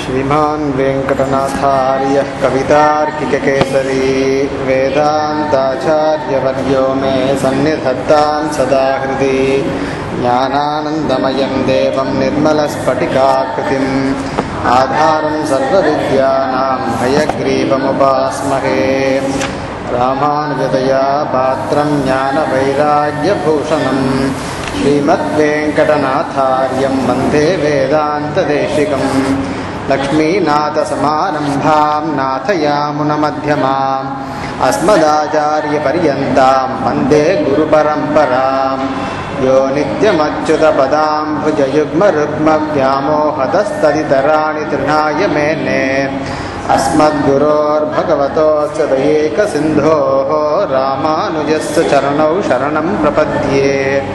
श्रीमान् वेंकटनाथार्यः कवितार्किककेसरी वेदान्ताचार्यवर्यो मे सन्निधत्तां सदा हृदि ज्ञानानन्दमयं देवं निर्मलस्फटिकाकृतिम् आधारं सर्वविद्यानां हयग्रीवमुपास्महे रामानुजदया पात्रं ज्ञानवैराग्यभूषणं श्रीमद्वेंकटनाथार्यं वन्दे वेदान्तदेशिकम् लक्ष्मीनाथसमारम्भां नाथयामुनमध्यमाम् अस्मदाचार्यपर्यन्तां वन्दे गुरुपरम्पराम् यो नित्यमच्युतपदाम्बुजयुग्मरुग्मव्यामोहतस्तदितराणि तृणाय मेने अस्मद्गुरोर्भगवतोऽस्य दयैकसिन्धोः रामानुजस्य चरणौ शरणं प्रपद्ये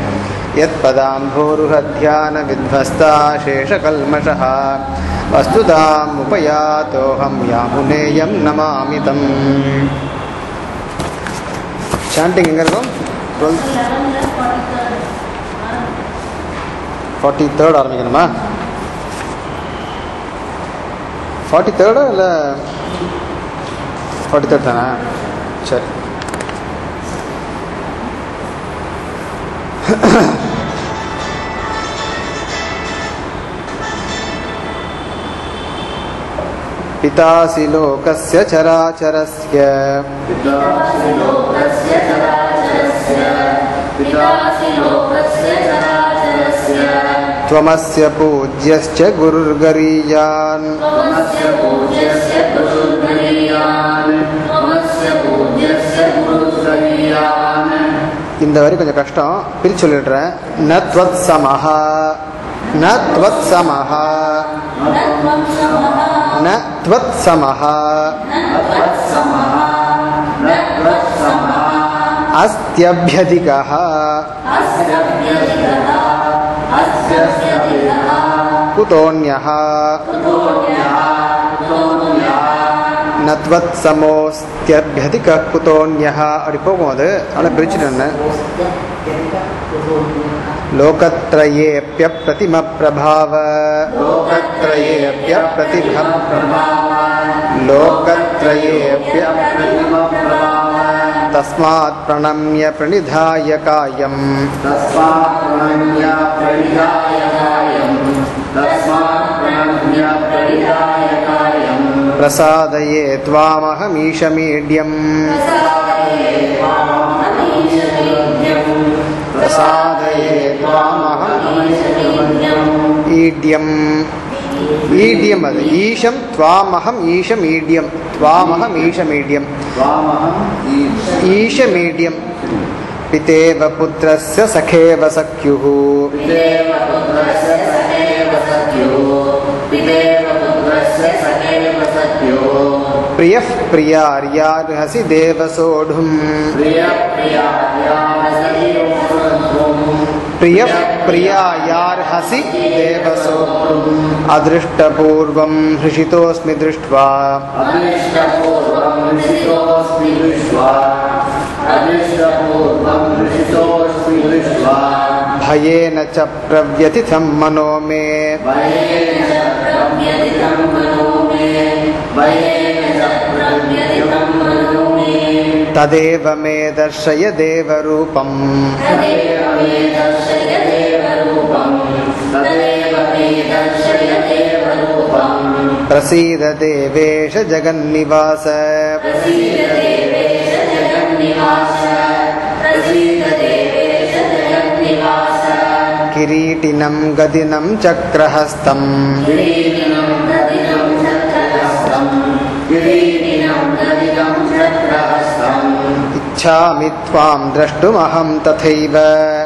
यत्पदाम्भोरुहध्यानविध्वस्ता शेषकल्मषः वस्तुतामुपयातोऽहं यामुनेयं नमामि तम्. சாண்டிங் எங்கே இருக்கும்? 43rd ஆரம்பிக்கணுமா? 43rd இல்லை 43rd தானே? சரி. पितासि लोकस्य चराचरस्य त्वमस्य पूज्यश्च गुरुर्गरीयान् இந்த வரி கொஞ்சம் கஷ்டம், பிரிச்சு சொல்லிடுறேன். ந த்வத் சமஹா, ந த்வத் சமஹா, ந த்வத் சமஹா, அஸ்த்யப்யதிகஹ, குதோன்யஹ, நத்வத் சமோஸ்த்யப்யதிக குதோன்யஹ. அப்படி போகும். அது ஆனால் பிரிச்சுட்டு लोकत्रयेऽप्यप्रतिम प्रभाव, लोकत्रयेऽप्य प्रतिभ प्रभाव, लोकत्रयेऽप्यप्रतिम प्रभाव तस्मात् प्रणम्य प्रणिधाय कायं, तस्मात् प्रणम्य प्रणिधाय कायं, तस्मात् प्रणम्य प्रणिधाय कायं प्रसादये त्वामहमीशमीड्यं, प्रसादये त्वामहम् ईड्यम्. ईड्यम् அது ஈஷம், त्वामहम् ईशम् ईड्यम्, त्वामहम् ईशमीड्यम्, ईशमीड्यम्. पितेव पुत्रस्य सखेव सख्युः, प्रियः प्रियार्यार्हसि देवसोढुम्, प्रियः प्रियायार्हसि देवसोढुम्. अदृष्टपूर्वं हृषितोऽस्मि दृष्ट्वा, भयेन च प्रव्यथितं मनो मे, तदेव मे दर्शय देवरूपम्, प्रसीद देवेश जगन्निवास, किरीटिनं गदिनं चक्रहस्तम्, इच्छामि त्वां द्रष्टुमहं तथैव,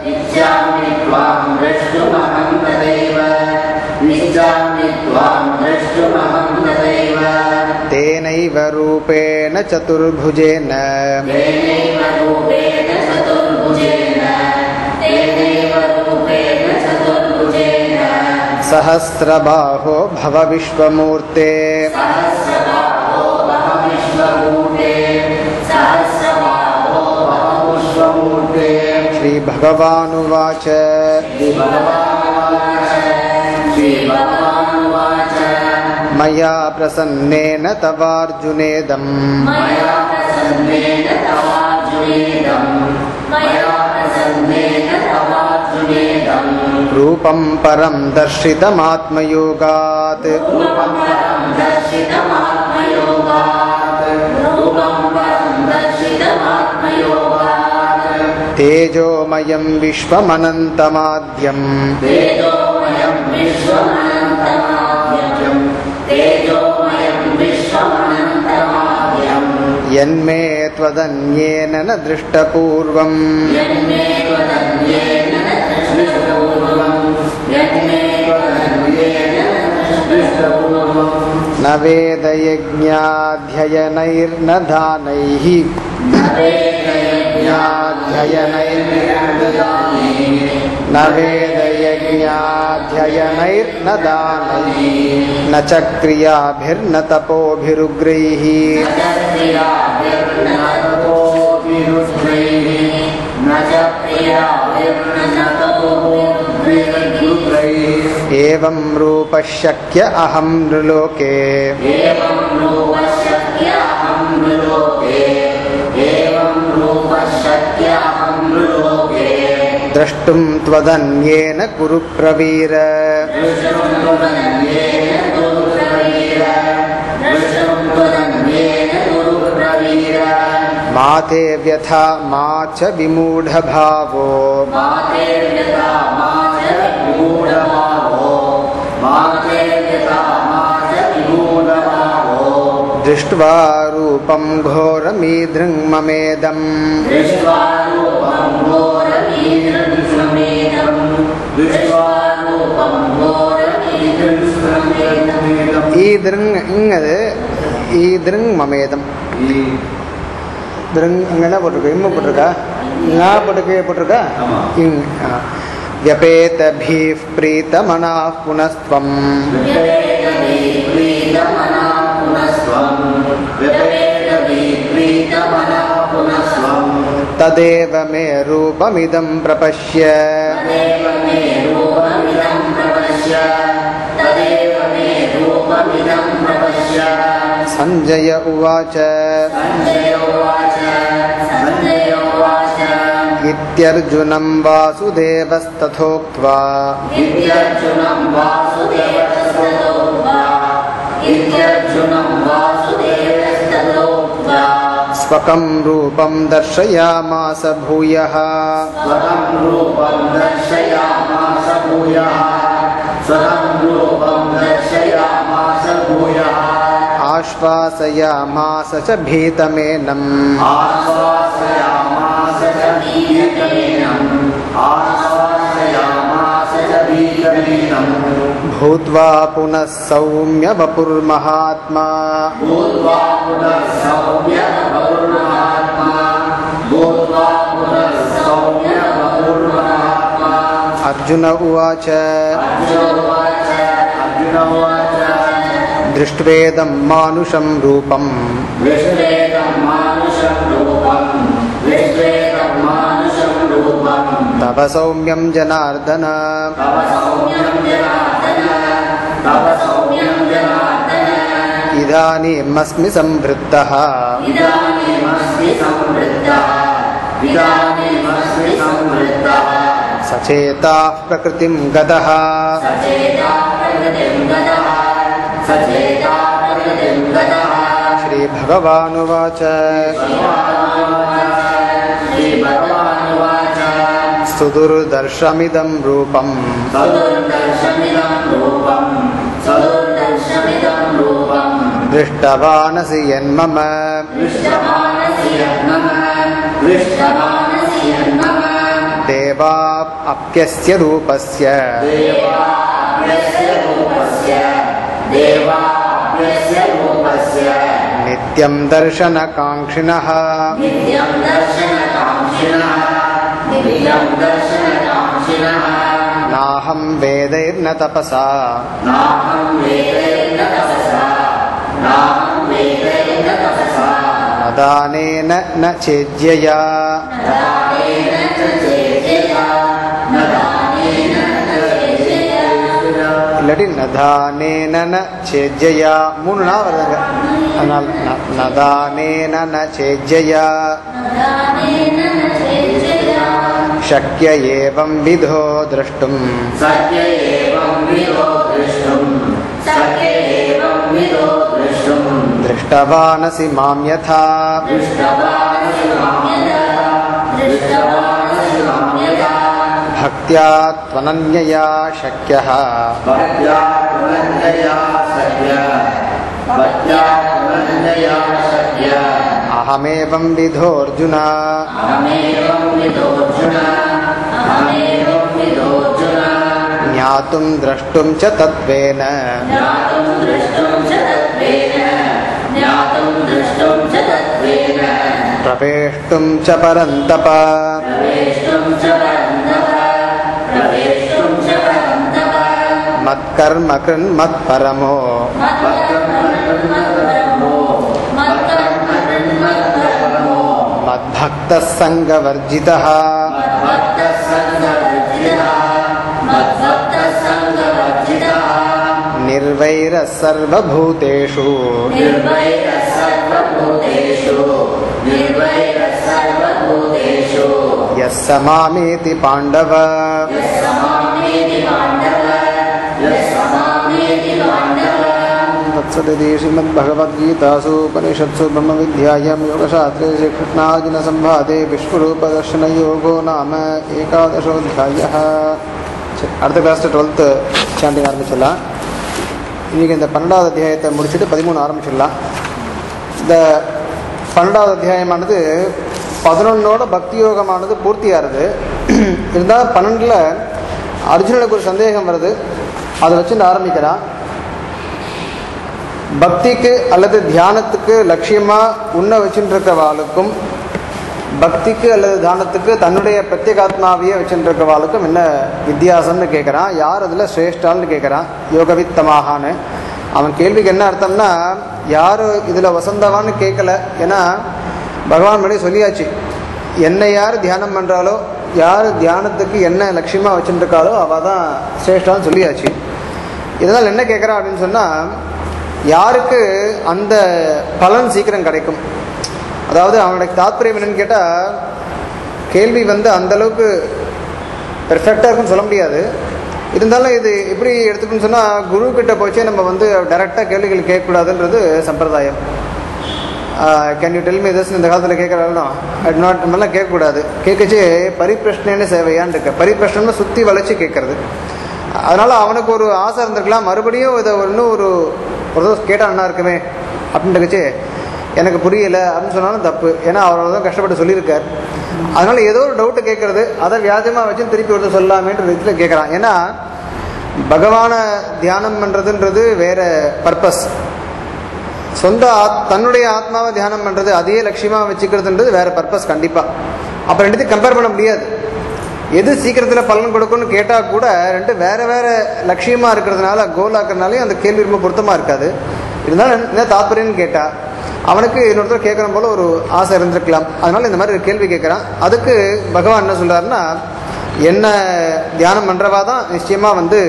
तेनैव रूपेण चतुर्भुजेन, सहस्रबाहो भव विश्वमूर्ते, श्री भगवानुवाच मया प्रसन्नेन तवार्जुनेदम् रूपं परं दर्शितमात्मयोगात् तेजोमयं विश्वमनन्तमाद्यम् यन्मे त्वदन्येन न दृष्टपूर्वम् न वेदयज्ञाध्ययनैर्न दानैः न वेदयज्ञाध्ययनैर्न दानैः न च क्रियाभिर्न तपोभिरुग्रैः एवं रूपः शक्य अहं नृलोके द्रष्टुं त्वदन्येन कुरु प्रवीर मा ते व्यथा मा च विमूढभावो दृष्ट्वा रूपं घोरमीदृङ्ममेदम् ஈதிருங்மமேதம் அங்க என்ன போட்டிருக்க இம்ம போட்டிருக்கா ஞா போட்டிருக்கா व्यपेतभिः प्रीतमनाः पुनस्त्वम् तदेव मे रूपमिदं प्रपश्य संजय उवाच इत्यर्जुनं वासुदेवस्तथोक्त्वा स्वकं रूपं दर्शयामास भूयः आश्वासयामास च भीतमेनम् भूत्वा पुनः सौम्य वपुर्महात्मा अर्जुन उवाच दृष्ट्वेदं मानुषं रूपम् तव सौम्यं जनार्दन इदानीमस्मि संवृत्तः सचेताः प्रकृतिं गतः श्रीभगवानुवाच सुदुर्दर्शमिदं रूपम् दृष्टवानसि यन्मम देवाप्यस्य रूपस्य नित्यं दर्शनकाङ्क्षिणः नाहं वेदैर्न तपसा न दानेन न चेज्यया இல்லாட்டி நதானேன சேஜ்ஜயா 3 நா வருதுங்க. அதனால நதானேன சேஜ்ஜயா शक्य एवं विधो द्रष्टुम दृष्टवानसि मां यथा भक्त्या त्वनन्यया शक्यः अहमेवं विधोऽर्जुन ज्ञातुं द्रष्टुं च तत्त्वेन प्रवेष्टुं च परन्तप मत्कर्म कृन् मत्परमो मद्भक्तः संगवर्जितः निर्वैरः सर्वभूतेषु यः स मामेति पाण्डव तत्सदिति श्रीमद्भगवद्गीतासु उपनिषत्सु ब्रह्मविद्यायां योगशास्त्रे श्रीकृष्णार्जुनसंवादे विश्वरूपदर्शनयोगो नाम 11ोऽध्यायः. அடுத்த கிளாஸ் 12th சாண்டிங் ஆரம்பிச்சிடலாம். இன்றைக்கி இந்த 12வது அத்தியாயத்தை முடிச்சுட்டு 13 ஆரம்பிச்சிடலாம். இந்த 12வது அத்தியாயமானது 11ஓட பக்தி யோகமானது பூர்த்தியாகிறது. இருந்தால் 12ல் அர்ஜுனனுக்கு ஒரு சந்தேகம் வருது. அதை வச்சு ஆரம்பிக்கிறான். பக்திக்கு அல்லது தியானத்துக்கு லட்சியமாக உன்ன வச்சுருக்கவாளுக்கும் பக்திக்கு அல்லது தியானத்துக்கு தன்னுடைய பிரத்யேகாத்மாவையே வச்சுருக்கவாளுக்கும் என்ன வித்தியாசம்னு கேட்குறான். யார் அதில் சிரேஷ்டான்னு கேட்குறான். யோகவித்தமாகான்னு. அவன் கேள்விக்கு என்ன அர்த்தம்னா, யார் இதில் வசந்தவான்னு கேட்கல. ஏன்னா பகவான் முன்னாடி சொல்லியாச்சு, என்னை யார் தியானம் பண்ணுறாலோ, யார் தியானத்துக்கு என்ன லட்சியமாக வச்சுருக்காளோ அவள் தான் சிரேஷ்டான்னு சொல்லியாச்சு. இதனால் என்ன கேட்குறான் அப்படின்னு சொன்னால், யாருக்கு அந்த பலன் சீக்கிரம் கிடைக்கும். அதாவது அவனுடைய தாத்பரியம் என்னன்னு கேட்டால், கேள்வி அந்தளவுக்கு பெர்ஃபெக்டாக இருக்குன்னு சொல்ல முடியாது. இருந்தாலும் இது எப்படி எடுத்துக்கணும்னு சொன்னால், குரு கிட்ட போச்சே நம்ம டைரெக்டாக கேள்விகள் கேட்கக்கூடாதுன்றது சம்பிரதாயம். Can you tell me this இந்த காலத்தில் கேட்குறாலும் அட் நாட் நம்மளாம் கேட்கக்கூடாது. கேட்கச்சு பரிப்பிரஷ்னன்னு சேவையான்னு இருக்க. பரிப்பிரஷ்னம்னா சுற்றி வளைச்சி கேட்கறது. அதனால் அவனுக்கு ஒரு ஆசை இருந்திருக்கலாம், மறுபடியும் இதை இன்னும் ஒரு கேட்டால் நல்லா இருக்குமே அப்படின்ட்டுச்சு. எனக்கு புரியலை அப்படின்னு சொன்னாலும் தப்பு. ஏன்னா அவரோட தான் கஷ்டப்பட்டு சொல்லியிருக்கார். அதனால் ஏதோ ஒரு டவுட்டு கேட்குறது, அதை வியாஜமாக வச்சு திருப்பி ஒருத்தர் சொல்லாமேன்ற விதத்தில் கேட்குறான். ஏன்னா பகவானை தியானம் பண்ணுறதுன்றது வேறு பர்பஸ். தன்னுடைய ஆத்மாவை தியானம் பண்ணுறது, அதையே லட்சியமாக வச்சுக்கிறதுன்றது வேறு பர்பஸ் கண்டிப்பாக. அப்போ ரெண்டுத்தையும் கம்பேர் பண்ண முடியாது. எது சீக்கிரத்தில் பலன் கொடுக்கும்னு கேட்டால் கூட ரெண்டு வேறு வேறு லட்சியமாக இருக்கிறதுனால, கோலாக இருக்கிறதுனாலையும் அந்த கேள்வி ரொம்ப பொருத்தமாக இருக்காது. இருந்தாலும் என்ன தாத்பரியம்னு கேட்டால் அவனுக்கு இன்னொருத்தர் கேட்குற போல் ஒரு ஆசை இருந்திருக்கலாம். அதனால் இந்த மாதிரி கேள்வி கேட்குறான். அதுக்கு பகவான் என்ன சொல்கிறாருன்னா, என்ன தியானம் பண்ணுறவா தான் நிச்சயமாக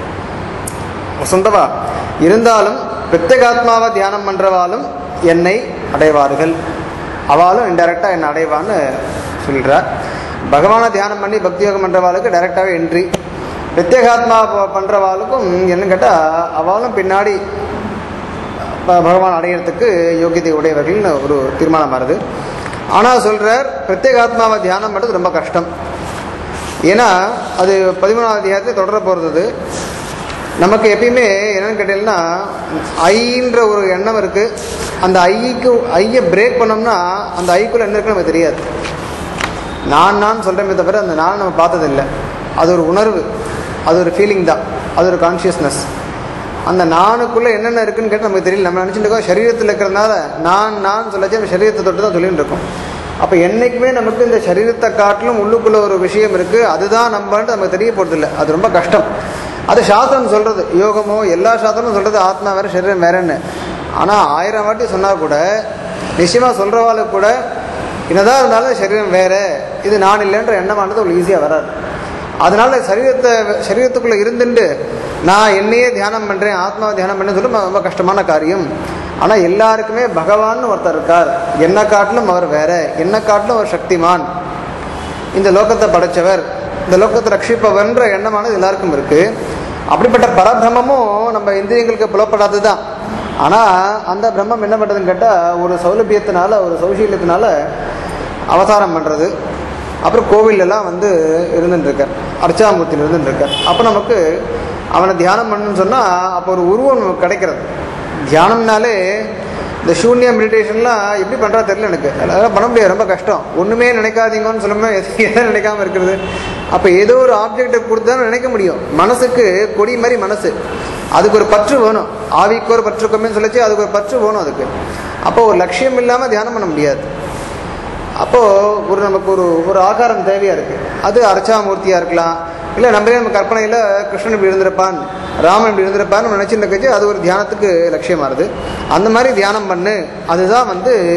சொந்தவா இருந்தாலும் பிரத்யேகாத்மாவை தியானம் பண்ணுறவாலும் என்னை அடைவார்கள், அவளும் இன்டெரக்டாக என்னை அடைவான்னு சொல்கிறார். பகவானை தியானம் பண்ணி பக்தி யோகம் பண்ணுறவாளுக்கு டைரெக்டாகவே என்ட்ரி. பிரத்யேகாத்மா பண்ணுறவாளுக்கும் என்னன்னு கேட்டால் அவளும் பின்னாடி பகவான் அடையிறதுக்கு யோகியதை உடையவர்கள்னு ஒரு தீர்மானம் வருது. ஆனால் சொல்கிறார், பிரத்யேகாத்மாவை தியானம் பண்ணுறது ரொம்ப கஷ்டம். ஏன்னா அது 13வது அத்தியாயத்தில் தொடர போகிறது. நமக்கு எப்பயுமே என்னென்னு கேட்டீங்கன்னா, ஐன்ற ஒரு எண்ணம் இருக்குது. அந்த ஐயை பிரேக் பண்ணோம்னா அந்த ஐக்குள்ளே என்ன இருக்குன்னு நமக்கு தெரியாது. நான் சொல்கிறேமே தவிர அந்த நான் நம்ம பார்த்ததில்லை. அது ஒரு உணர்வு, அது ஒரு ஃபீலிங் தான், அது ஒரு கான்ஷியஸ்னஸ். அந்த நானுக்குள்ளே என்னென்ன இருக்குன்னு கேட்டு நமக்கு தெரியல. நம்ம நினச்சிட்டு இருக்கோம் சரீரத்தில் இருக்கிறதுனால நான் சொல்லச்சு நம்ம சரீரத்தை தொட்டு தான் சொல்லிட்டு இருக்கோம். அப்போ என்றைக்குமே நமக்கு இந்த சரீரத்தை காட்டிலும் உள்ளுக்குள்ளே ஒரு விஷயம் இருக்குது, அதுதான் நம்மன்ட்டு நமக்கு தெரிய போகிறதில்லை. அது ரொம்ப கஷ்டம். அது சாஸ்திரம் சொல்கிறது, யோகமோ எல்லா சாஸ்திரமும் சொல்கிறது ஆத்மா வேறு சரீரம் வேறுன்னு. ஆனால் 1000 வாட்டி சொன்னால் கூட நிச்சயமாக சொல்கிறவாளுக்கு கூட என்னதான் இருந்தாலும் சரீரம் வேறு, இது நான் இல்லைன்ற எண்ணமானது அவ்வளோ ஈஸியாக வராது. அதனால் சரீரத்துக்குள்ளே இருந்துட்டு நான் என்னையே தியானம் பண்ணுறேன், ஆத்மாவை தியானம் பண்ணேன்னு சொல்லி ரொம்ப கஷ்டமான காரியம். ஆனால் எல்லாருக்குமே பகவான் ஒருத்தர் இருக்கார், என்னை காட்டிலும் அவர் வேற, என்னை காட்டிலும் அவர் சக்திமான், இந்த லோகத்தை படைச்சவர், இந்த லோகத்தை ரட்சிப்பவர்ன்ற எண்ணமானது எல்லாருக்கும் இருக்குது. அப்படிப்பட்ட பரபிரமமும் நம்ம இந்திரியங்களுக்கு புலப்படாது தான். ஆனால் அந்த பிரம்மம் என்ன பண்ணுறதுன்னு கேட்டால், ஒரு சௌலபியத்தினால, ஒரு சௌசீல்யத்தினால அவதாரம் பண்ணுறது. அப்புறம் கோவிலெல்லாம் இருந்துட்டுருக்கார், அர்ச்சாமூர்த்தியில் இருந்துட்டுருக்கார். அப்போ நமக்கு அவனை தியானம் பண்ணணும்னு சொன்னால் அப்போ ஒரு உருவம் நமக்கு கிடைக்கிறது. தியானம்னாலே இந்த சூன்ய மெடிடேஷன்லாம் எப்படி பண்ணுறா தெரியல எனக்கு, அதெல்லாம் பண்ண முடியாது, ரொம்ப கஷ்டம். ஒன்றுமே நினைக்காதீங்கன்னு சொல்லும்போது எதை நினைக்காமல் இருக்கிறது? அப்போ ஏதோ ஒரு ஆப்ஜெக்டை கொடுத்து தான் நினைக்க முடியும். மனசுக்கு கொடி மாதிரி மனசு, அதுக்கு ஒரு பற்று வேணும். ஆவிக்கு ஒரு பற்று கம்மின்னு சொல்லிச்சு, அதுக்கு ஒரு பற்று வேணும் அதுக்கு. அப்போ ஒரு லட்சியம் இல்லாமல் தியானம் பண்ண முடியாது. அப்போது நமக்கு ஒரு ஆகாரம் தேவையாக இருக்குது. அது அர்ச்சாமூர்த்தியாக இருக்கலாம், இல்லை நம்ம கற்பனையில் கிருஷ்ணன் இப்படி இருந்திருப்பான், ராமன் இப்படி இருந்திருப்பான்னு நினச்சிட்டு கழிச்சு அது ஒரு தியானத்துக்கு லட்சியமாகுது. அந்த மாதிரி தியானம் பண்ணு, அதுதான்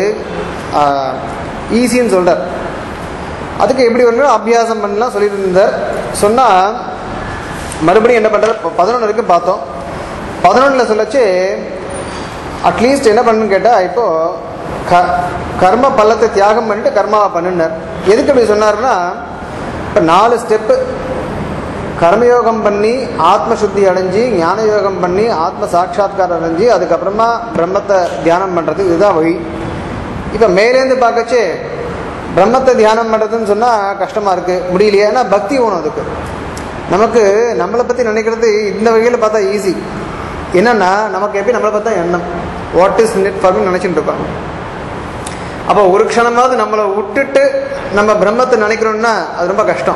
ஈஸின்னு சொல்கிறார். அதுக்கு எப்படி வரணும், அபியாசம் பண்ணலாம் சொல்லிட்டு இருந்தார். சொன்னால் மறுபடியும் என்ன பண்ணுறார், 11 வரைக்கும் பார்த்தோம். 11 சொல்லச்சு அட்லீஸ்ட் என்ன பண்ணுன்னு கேட்டால், இப்போது கர்ம பலத்தை தியாகம் பண்ணிட்டு கர்மாவை பண்ணுனார். எதுக்கு அப்படி சொன்னார்னா, இப்போ 4 ஸ்டெப்பு கர்மயோகம் பண்ணி ஆத்மசுத்தி அடைஞ்சி, ஞான யோகம் பண்ணி ஆத்ம சாட்சா்காரம் அடைஞ்சி, அதுக்கப்புறமா பிரம்மத்தை தியானம் பண்ணுறது, இதுதான் வழி. இப்போ மேலேருந்து பார்க்கச்சே பிரம்மத்தை தியானம் பண்ணுறதுன்னு சொன்னால் கஷ்டமாக இருக்குது, முடியலையே. ஏன்னா பக்தி வேணும் அதுக்கு. நமக்கு நம்மளை பற்றி நினைக்கிறது இந்த வகையில் பார்த்தா ஈஸி. என்னென்னா நமக்கு எப்படி நம்மளை பார்த்தா எண்ணம், வாட் இஸ் நெட் ஃபார்மிங் நினச்சிட்டு இருக்கோம். அப்போ ஒரு க்ஷணமாவது நம்மளை விட்டுட்டு நம்ம பிரம்மத்தை நினைக்கிறோம்னா அது ரொம்ப கஷ்டம்.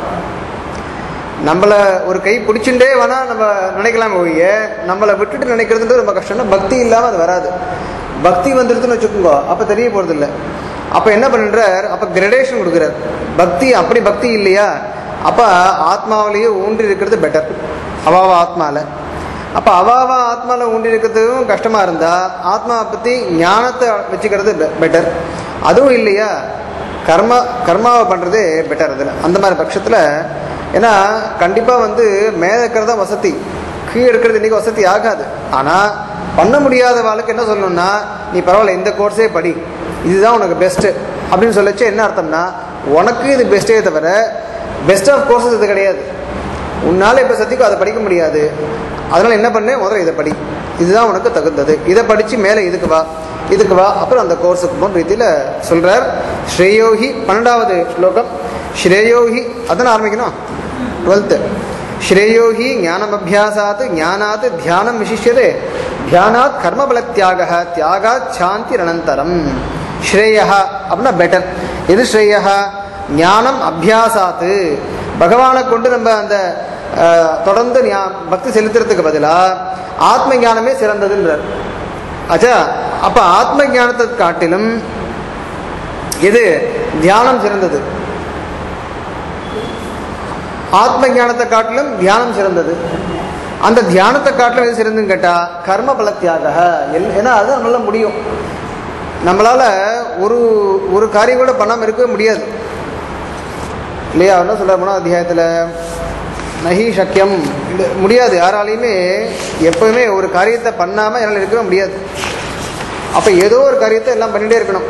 நம்மளை ஒரு கை பிடிச்சுட்டே வேணால் நம்ம நினைக்கலாம் ஒழிய, நம்மளை விட்டுட்டு நினைக்கிறதுன்றது ரொம்ப கஷ்டம்னா பக்தி இல்லாமல் அது வராது. பக்தி வந்துடுதுன்னு வச்சுக்கோங்க, அப்போ தெரிய போகிறதில்ல. அப்போ என்ன பண்ணுறார், அப்போ கிரடேஷன் கொடுக்குறார். பக்தி அப்படி பக்தி இல்லையா, அப்போ ஆத்மாவிலேயே ஊன்றி இருக்கிறது பெட்டர், அவாவா ஆத்மாவில். அப்போ அவாவா ஆத்மாவில் ஊன்றி இருக்கிறதும் கஷ்டமாக இருந்தால் ஆத்மாவை பற்றி ஞானத்தை வச்சுக்கிறது பெட்டர். அதுவும் இல்லையா, கர்மாவை பண்ணுறதே பெட்டர் அதில். அந்த மாதிரி பட்சத்தில் ஏன்னா கண்டிப்பாக மேலே இருக்கிறது தான் வசதி, கீழே இருக்கிறது இன்றைக்கி வசதி ஆகாது. ஆனால் பண்ண முடியாத வாழ்க்கை என்ன சொல்லணும்னா, நீ பரவாயில்ல இந்த கோர்ஸே படி, இதுதான் உனக்கு பெஸ்ட்டு அப்படின்னு சொல்லச்சு என்ன அர்த்தம்னா, உனக்கு இது பெஸ்ட்டே தவிர பெஸ்ட் ஆஃப் கோர்ஸஸ் இது கிடையாது. உன்னால் இப்போ சத்திக்கும் அதை படிக்க முடியாது. அதனால் என்ன பண்ணு, முதல்ல இதை படி, இதுதான் உனக்கு தகுந்தது, இதை படித்து மேலே இதுக்கு வா, அப்புறம் அந்த கோர்ஸுக்கு போன்ற ரீதியில் சொல்கிறார். ஸ்ரேயோஹி 12வது ஸ்லோகம். ஸ்ரேயோஹி அதான் ஆரம்பிக்கணும், 12th. ஸ்ரேயோஹி ஞானம் அபியாசாத் ஞானாத் தியானம் விசிஷ்யதே தியானாத் கர்மபல தியாக தியாகாத் சாந்தி அனந்தரம். ஸ்ரேயா அப்படின்னா பெட்டர். எது ஸ்ரேயா, ஞானம் அபியாசாத்து, பகவானை கொண்டு நம்ம அந்த தொடர்ந்து பக்தி செலுத்துறதுக்கு பதிலாக ஆத்ம ஞானமே சிறந்ததுன்றார். ஆச்சா, அப்போ ஆத்ம ஞானத்தை காட்டிலும் எது தியானம் சிறந்தது, ஆத்ம ஞானத்தை காட்டிலும் தியானம் சிறந்தது. அந்த தியானத்தை காட்டிலும் எது சிறந்துன்னு கேட்டால் கர்ம பலத்தியாக. ஏன்னா அது நம்மளால முடியும், நம்மளால் ஒரு காரியம் கூட பண்ணாமல் இருக்கவே முடியாது இல்லையா. என்ன சொல்கிற 3வது அத்தியாயத்தில் நஹி சக்கியம், முடியாது, யாராலையுமே எப்போவுமே ஒரு காரியத்தை பண்ணாமல் என்னால் இருக்கவே முடியாது. அப்போ ஏதோ ஒரு காரியத்தை எல்லாம் பண்ணிகிட்டே இருக்கணும்.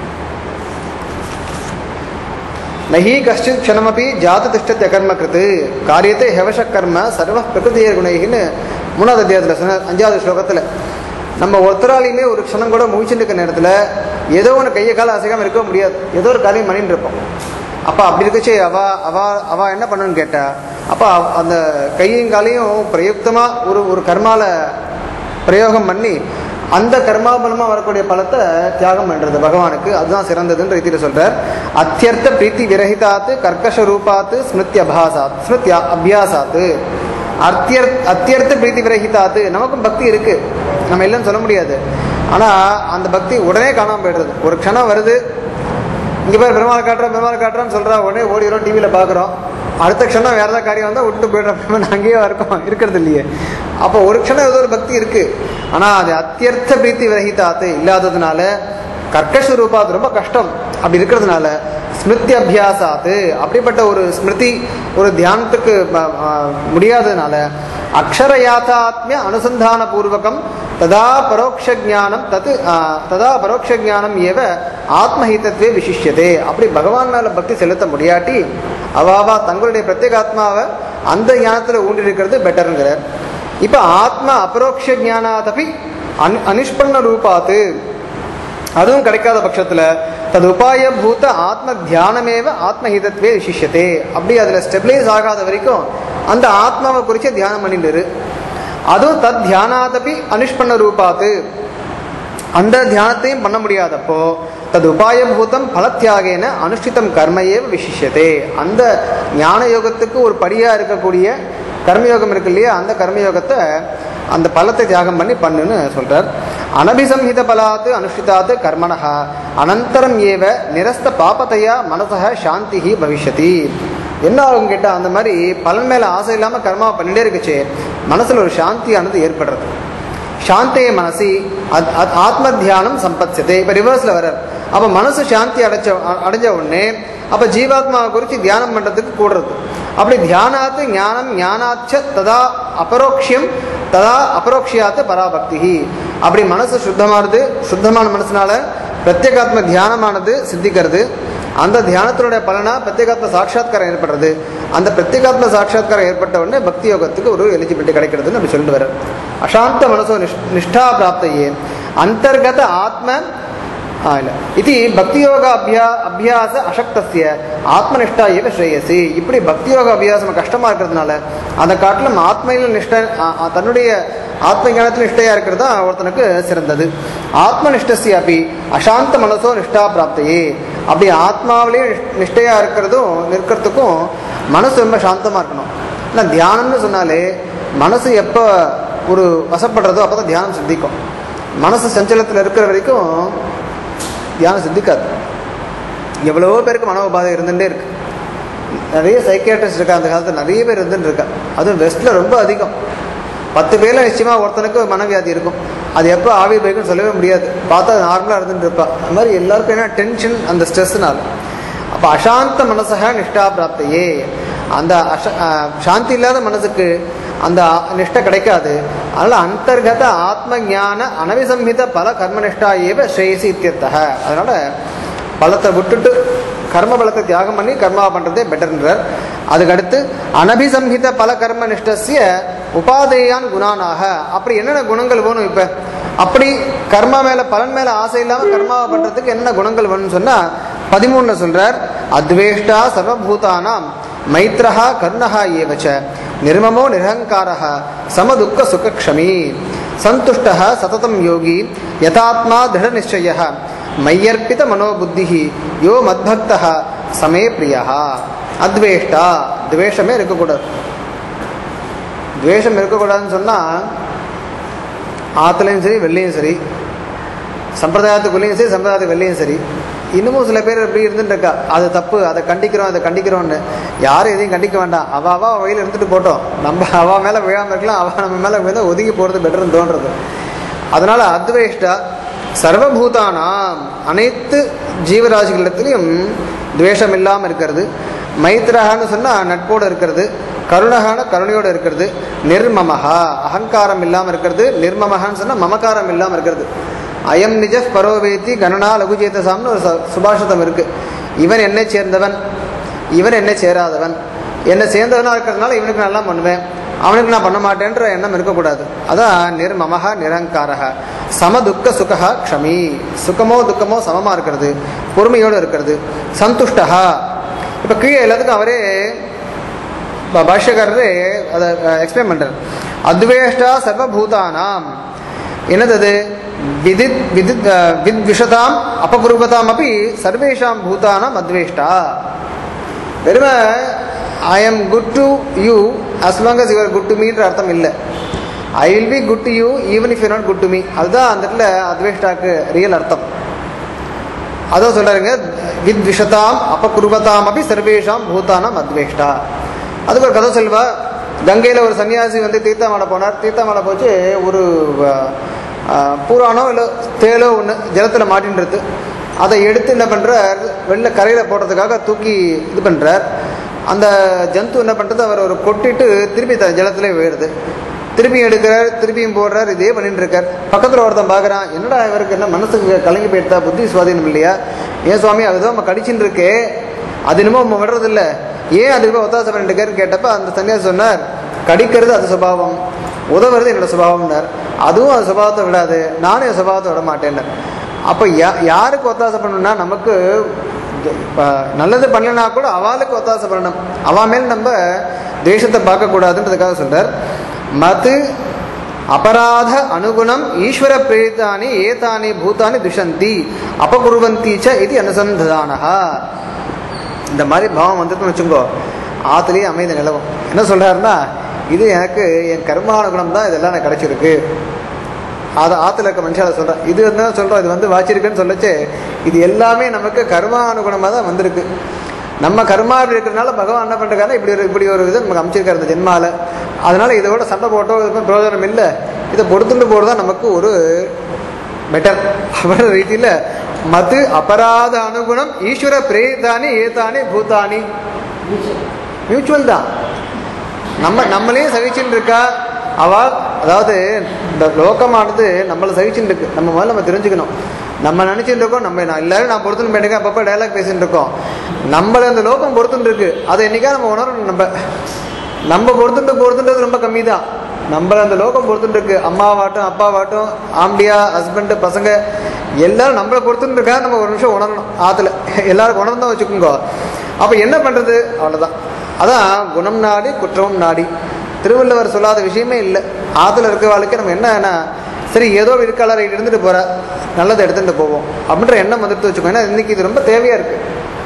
நஹி கஷ்டித் க்ஷணமபி ஜாத திஷ்டத்திய கர்ம கிருத்து காரியத்தை ஹெவஷ கர்ம சர்வ பிரகிருதிய குணைன்னு 3வது அத்தியாயத்தில் சொன்ன 5வது ஸ்லோகத்தில். நம்ம ஒருத்தராலையுமே ஒரு க்ஷணம் கூட முழிச்சுட்டு இருக்க நேரத்தில் ஏதோ ஒன்று கையை கால அசைக்காமல் இருக்க முடியாது, ஏதோ ஒரு காரியம் பண்ணிட்டு இருப்போம். அப்போ அப்படி இருக்கச்சு அவ என்ன பண்ணணும்னு கேட்டால், அப்போ அந்த கையும் காலையும் பிரயுக்தமாக ஒரு கர்மால பிரயோகம் பண்ணி அந்த கர்மாபலமாக வரக்கூடிய பலத்தை தியாகம் பண்ணுறது பகவானுக்கு, அதுதான் சிறந்ததுன்ற ரீதியில் சொல்கிறார். அத்தியர்த்த பிரீத்தி விரகிதாத்து கர்க்கஷ ரூபாத்து ஸ்மிருத்தி அபியாசாத்து. அத்தியர்த்த பிரீத்தி விரகிதாத்து, நமக்கும் பக்தி இருக்குது, நம்ம இல்லைன்னு சொல்ல முடியாது. ஆனால் அந்த பக்தி உடனே காணாமல் போய்டுறது. ஒரு க்ஷணம் வருது, இங்கே பேர் பெருமாள் காட்டுறான்னு சொல்கிறா, உடனே ஓடிடுறோம், டிவியில் பார்க்குறோம். அடுத்த க்ஷணம் வேறு ஏதாவது காரியம் வந்தால் விட்டு போய்டுறோம், அங்கேயே இருக்கிறது இல்லையே. அப்போ ஒரு க்ஷணம் ஏதோ ஒரு பக்தி இருக்குது, ஆனால் அது அத்தியர்த்த பிரீத்தி விரகிதாத்து இல்லாததுனால கர்க்கஷ ரூபாத் ரொம்ப கஷ்டம். அப்படி இருக்கிறதுனால ஸ்மிருதி அபியாசாத்து அப்படிப்பட்ட ஒரு ஸ்மிருதி ஒரு தியானத்துக்கு முடியாததுனால அக்ஷர யாத்தாத்மிய அனுசந்தான பூர்வகம் ததா பரோக்ஷ ஜானம் ததா பரோக்ஷ ஜானம் ஏவ ஆத்மஹிதத்வே விசிஷ்யதே. அப்படி பகவான் மேல பக்தி செலுத்த முடியாட்டி அவாவா தங்களுடைய பிரத்யேகாத்மாவை அந்த ஞானத்துல ஊண்டிருக்கிறது பெட்டருங்கிறார். இப்ப ஆத்ம அபரோக்ஷ ஜானாதபி அனிஷ்பன்ன ரூபாத்து அதுவும் கிடைக்காத பட்சத்துல தது உபாய பூத்த ஆத்ம தியானமேவ ஆத்மஹிதத்வே விசிஷ்யதே. அப்படி அதுல ஸ்டெபிலைஸ் ஆகாத வரைக்கும் அந்த ஆத்மாவை குறித்து தியானம் பண்ணிட்டு அதுவும் தத் தியானாதபி அனிஷ்பன்ன ரூபாத்து அந்த தியானத்தையும் பண்ண முடியாதப்போ தது உபாயபூதம் பலத்தியாகேன அனுஷ்டிதம் கர்மையேவ விசிஷ்யதே. அந்த ஞான யோகத்துக்கு ஒரு படியா இருக்கக்கூடிய கர்மயோகம் இருக்கு இல்லையா, அந்த கர்மயோகத்தை அந்த பலத்தை தியாகம் பண்ணி பண்ணுன்னு சொல்றார். அனபிசம்ஹித பலாத்து அனுஷ்டிதாத்து கர்மணஹா அனந்தரம் ஏவ நிரஸ்த பாபத்தையா மனசக சாந்தி பவிஷ்யதி. என்ன ஆகும் கேட்டா, அந்த மாதிரி பலன் மேல ஆசை இல்லாம கர்மாவை பண்ணிட்டே இருக்குச்சு, மனசுல ஒரு சாந்தியானது ஏற்படுறது. சாந்திய மனசி ஆத்ம தியானம் சம்பத்சதே. இப்ப ரிவர்ஸ்ல வர்றார். அப்ப மனசு சாந்தி அடைஞ்ச உடனே அப்ப ஜீவாத்மாவை குறித்து தியானம் பண்றதுக்கு கூடுறது. அப்படி தியானாத்து ஞானம் ஞானாச்ச ததா அபரோக்ஷியம் ததா அபரோக்ஷியாத்து பராபக்தி. அப்படி மனசு சுத்தமானது, சுத்தமான மனசுனால பிரத்யேகாத்ம தியானமானது சித்திக்கிறது. அந்த தியானத்தினுடைய பலனா பிரத்யேகாத்ம சாட்சாத்காரம் ஏற்படுறது. அந்த பிரத்யேகாத்ம சாட்சாத்காரம் ஏற்பட்ட உடனே பக்தி யோகத்துக்கு ஒரு எலிஜிபிலிட்டி கிடைக்கிறதுன்னு அப்படி சொல்லிட்டு வர்றார். அசாந்த மனசோ நிஷ்டா பிராப்தையே அந்தர்கத ஆத்ம இது பக்தி யோக அபியாச அசக்தசிய ஆத்மனிஷ்டா ஏவ ஸ்ரேயசி. இப்படி பக்தி யோக அபியாசம் கஷ்டமா இருக்கிறதுனால அதை காட்டிலும் ஆத்மையில நிஷ்ட தன்னுடைய ஆத்ம ஞானத்தில் நிஷ்டையா இருக்கிறது தான் ஒருத்தனுக்கு சிறந்தது. ஆத்மனிஷ்டசி அப்படி அசாந்த மனசோ நிஷ்டா பிராப்தையே. அப்படி ஆத்மாவிலேயே நிஷ்டையா இருக்கிறதுக்கும் மனசு ரொம்ப சாந்தமா இருக்கணும். இல்லை தியானம்னு சொன்னாலே மனசு எப்போ ஒரு வசப்படுறதோ அப்போதான் தியானம் சித்திக்கும். மனசு சஞ்சலத்தில் இருக்கிற வரைக்கும் தியானம் சித்திக்காது. எவ்வளவோ பேருக்கு மன உபாதை இருந்துகிட்டே இருக்கு. நிறைய சைக்கியாட்ரிஸ்ட் இருக்கா, அந்த காலத்தில் நிறைய பேர் இருந்துட்டு இருக்கா. அதுவும் வெஸ்ட்ல ரொம்ப அதிகம். 10 பேர்ல நிச்சயமா ஒருத்தனுக்கு மனவியாதி இருக்கும். அது எப்போ ஆவி போய்க்குன்னு சொல்லவே முடியாது. பார்த்தா அது நார்மலாக இருந்துட்டு இருப்பா. அது மாதிரி எல்லாருக்கும் என்ன டென்ஷன், அந்த ஸ்ட்ரெஸ்னால. அப்போ அசாந்த மனசக நிஷ்டா பிராப்தையே. அந்த சாந்தி இல்லாத மனசுக்கு அந்த நிஷ்டை கிடைக்காது. அதனால அந்தர்கத ஆத்ம ஞான அனவிசம்ஹித பல கர்மனிஷ்டா ஏவ ஸ்ரேயசி இத்தியர்த்தக. அதனால பலத்தை விட்டுட்டு கர்ம பலத்தை தியாகம் பண்ணி கர்மாவை பண்றதே பெட்டர்ன்றார். அதுக்கடுத்து அனபிசம்ஹித பல கர்ம நிஷ்டசிய உபாதேயான் குணானாக. அப்படி என்னென்ன குணங்கள் வேணும்? இப்ப அப்படி கர்மா மேல பலன் மேல ஆசை இல்லாம கர்மாவை பண்றதுக்கு என்ன குணங்கள் வேணும்னு சொன்னா 13 சொல்றார். அத்வேஷ்டா சர்வபூதானாம் மைத்ரஹா கருணஹா ஏவச்ச நிர்மமோ நிரஹங்காரஹ சமதுக்க சுகக்ஷமி சந்துஷ்டஹ சததம் யோகி யதாத்மா திருட நிச்சயஹ மையர்ப்பித மனோபுத்திஹி யோ மத்பக்தஹ சமே பிரியஹ. அத்வேஷ்டா, துவேஷமே இருக்கக்கூடாது. துவேஷம் இருக்கக்கூடாதுன்னு சொன்னா ஆத்துலையும் சரி வெள்ளையும் சரி, சம்பிரதாயத்துக்குள்ளேயும் சரி சம்பிரதாயத்துக்கு வெள்ளையும் சரி. இன்னமும் சில பேர் எப்படி இருந்துட்டு இருக்கா, அது தப்பு, அதை கண்டிக்கிறோம்னு. யாரும் எதையும் கண்டிக்க வேண்டாம். அவ வகையில் எடுத்துட்டு போட்டோம். நம்ம அவ மேல விழாம இருக்கலாம், அவ நம்ம மேல விழுந்தா ஒதுங்கி போறது பெட்டர்னு தோன்றது. அதனால அத்வேஷ்டா சர்வபூதானாம் அனைத்து ஜீவராசிகளிடத்திலையும் துவேஷம் இல்லாமல் இருக்கிறது. மைத்ரஹான்னு சொன்னா நட்போடு இருக்கிறது. கருணகான கருணையோடு இருக்கிறது. நிர்மமஹா அகங்காரம் இல்லாமல் இருக்கிறது. நிர்மமஹான்னு சொன்னா மமகாரம் இல்லாமல் இருக்கிறது. அயம் நிஜ பரோவேத்தி கணனா லகுஜேதசாம்னு ஒரு சுபாஷிதம் இருக்கு. இவன் என்னை சேர்ந்தவன், இவன் என்னை சேராதவன். என்னை சேர்ந்தவனா இருக்கிறதுனால இவனுக்கு நல்லா பண்ணுவேன், அவனுக்கு நான் பண்ண மாட்டேன்ற எண்ணம் இருக்கக்கூடாது. அதான் நிர்மமஹா நிரங்காரஹ சமதுக்க சுகஹா க்ஷமி. சுகமோ துக்கமோ சமமா இருக்கிறது, பொறுமையோடு இருக்கிறது. சந்துஷ்டஹா. இப்ப கீழே எல்லாத்துக்கும் அவரே பாஷ்யக்காரரே அதை எக்ஸ்பிளைன் பண்றார். அத்வேஷ்டா சர்வபூதானாம் என்னது வித்விஷதாம் அபகுருபதாம் அப்படி சர்வேஷாம் பூதானாம் அத்வேஷ்டா. வெறுமை I am good to you as long as you are good to me ன்ற அர்த்தம் இல்லை. I will be good to you even if you not good to me. அதுதான் அந்த இடத்துல அத்வேஷ்டாக்கு ரியல் அர்த்தம். அதான் சொல்றாருங்க, வித்விஷதாம் அபகுருபதாம் அப்படி சர்வேஷாம் பூதானாம் அத்வேஷ்டா. அதுக்கு ஒரு கதை சொல்வா. கங்கையில் ஒரு சன்னியாசி வந்து தீர்த்தமாட போனார். தீர்த்தமாட போச்சு ஒரு பூரானோ இல்லை தேலோ ஒன்று ஜலத்தில் மாட்டின்றது. அதை எடுத்து என்ன பண்ணுறார், வெளில கரையில் போடுறதுக்காக தூக்கி இது பண்ணுறார். அந்த ஜந்து என்ன பண்ணுறது, அவர் ஒரு கொட்டிட்டு திருப்பி ஜலத்திலே போயிடுது. திருப்பியும் எடுக்கிறார், திருப்பியும் போடுறார், இதே பண்ணிட்டு இருக்கார். பக்கத்தில் ஒருத்தன் பார்க்குறான், என்னடா இவருக்கு என்ன மனசுக்கு கலங்கி போயிட்டா, புத்தி சுவாதீனம் இல்லையா, ஏன் சுவாமி அதுதான் நம்ம கடிச்சுட்டு இருக்கே, அது இன்னமும் நம்ம விடுறதில்ல, ஏன் அதுக்கு போய் ஒத்தாசை பண்ணிட்டு இருக்காருன்னு கேட்டப்ப அந்த சன்னியாசி சொன்னார், கடிக்கிறது அது சுபாவம், உதவுறது என்னோட சுபாவம்னார். அதுவும் அது சுபாவத்தை விடாது, நானும் என் சுபாவத்தை விட மாட்டேன்னார். அப்போ யாருக்கு ஒத்தாசை பண்ணணும்னா, நமக்கு நல்லது பண்ணலனா கூட அவளுக்கு ஒத்தாசை பண்ணணும், அவன் மேல் நம்ம தேசத்தை பார்க்கக்கூடாதுன்றதுக்காக சொல்றார். மது அபராத அனுகுணம் ஈஸ்வர பிரேதானி ஏதானி பூதானி துஷந்தி அபகுர்வந்தீச்ச இது அனுசந்தானஹா. இந்த மாதிரி பாவம் வந்துட்டுன்னு வச்சுக்கோ, ஆற்றுலேயே அமைதி நிலவும். என்ன சொல்றாருன்னா, இது எனக்கு என் கர்மானுகுணம் தான் இதெல்லாம் எனக்கு கிடைச்சிருக்கு. அதை ஆற்றுல இருக்க மனுஷால சொல்கிறேன், இது என்ன சொல்கிறோம், இது வந்து வாச்சிருக்குன்னு சொல்லச்சு, இது எல்லாமே நமக்கு கர்மானுகுணமாக தான் வந்திருக்கு. நம்ம கர்மா இருக்கிறதுனால பகவான் என்ன பண்ணுறாருன்னா இப்படி ஒரு இது நமக்கு அமைச்சிருக்காரு இந்த ஜென்மாவில். அதனால இதோட சண்டை போட்டோ இதுக்கும் பிரயோஜனம் இல்லை, இதை பொறுத்துட்டு போகிறதா நமக்கு ஒரு பெட்டர் அப்படின்ற ரீதியில் மது அபராத அனுகுணம் ஈஸ்வர பிரேதானி ஏதானி பூதானி மியூச்சுவல் தான். நம்மளையும் சகிச்சுட்டு இருக்கா அவள். அதாவது இந்த லோகமானது நம்மளை சகிச்சுட்டு இருக்கு. நம்ம முதல்ல நம்ம தெரிஞ்சுக்கணும். நம்ம நினச்சிட்டு இருக்கோம், நம்ம எல்லாரும் நான் பொறுத்துன்னு போயிட்டு அப்பப்போ டைலாக் பேசிட்டு இருக்கோம். நம்மளை அந்த லோகம் பொறுத்துட்டு இருக்கு, அதை என்னைக்கா நம்ம உணரணும். நம்ம பொறுத்துன்றது ரொம்ப கம்மி தான். நம்மளை அந்த லோகம் பொறுத்துட்டு இருக்கு. அம்மாவாட்டும் அப்பாவாட்டும் ஆம்பியா ஹஸ்பண்டு பசங்க எல்லாரும் நம்மளை பொறுத்துன்னு இருக்கா. நம்ம ஒரு நிமிஷம் உணரணும். ஆற்றுல எல்லாருக்கும் உணர்ந்தான் வச்சுக்கோங்க. அப்போ என்ன பண்ணுறது, அவ்வளோதான். அதான் குணம் நாடி குற்றமும் நாடி. திருவள்ளுவர் சொல்லாத விஷயமே இல்லை. ஆற்றுல இருக்க வாழ்க்கை நம்ம என்னன்னா, சரி ஏதோ இருக்காளர் இருந்துட்டு போகிற, நல்லதை எடுத்துகிட்டு போவோம் அப்படின்ற எண்ணம் வந்துட்டு வச்சுக்கோங்க. ஏன்னா இன்றைக்கி இது ரொம்ப தேவையாக இருக்குது.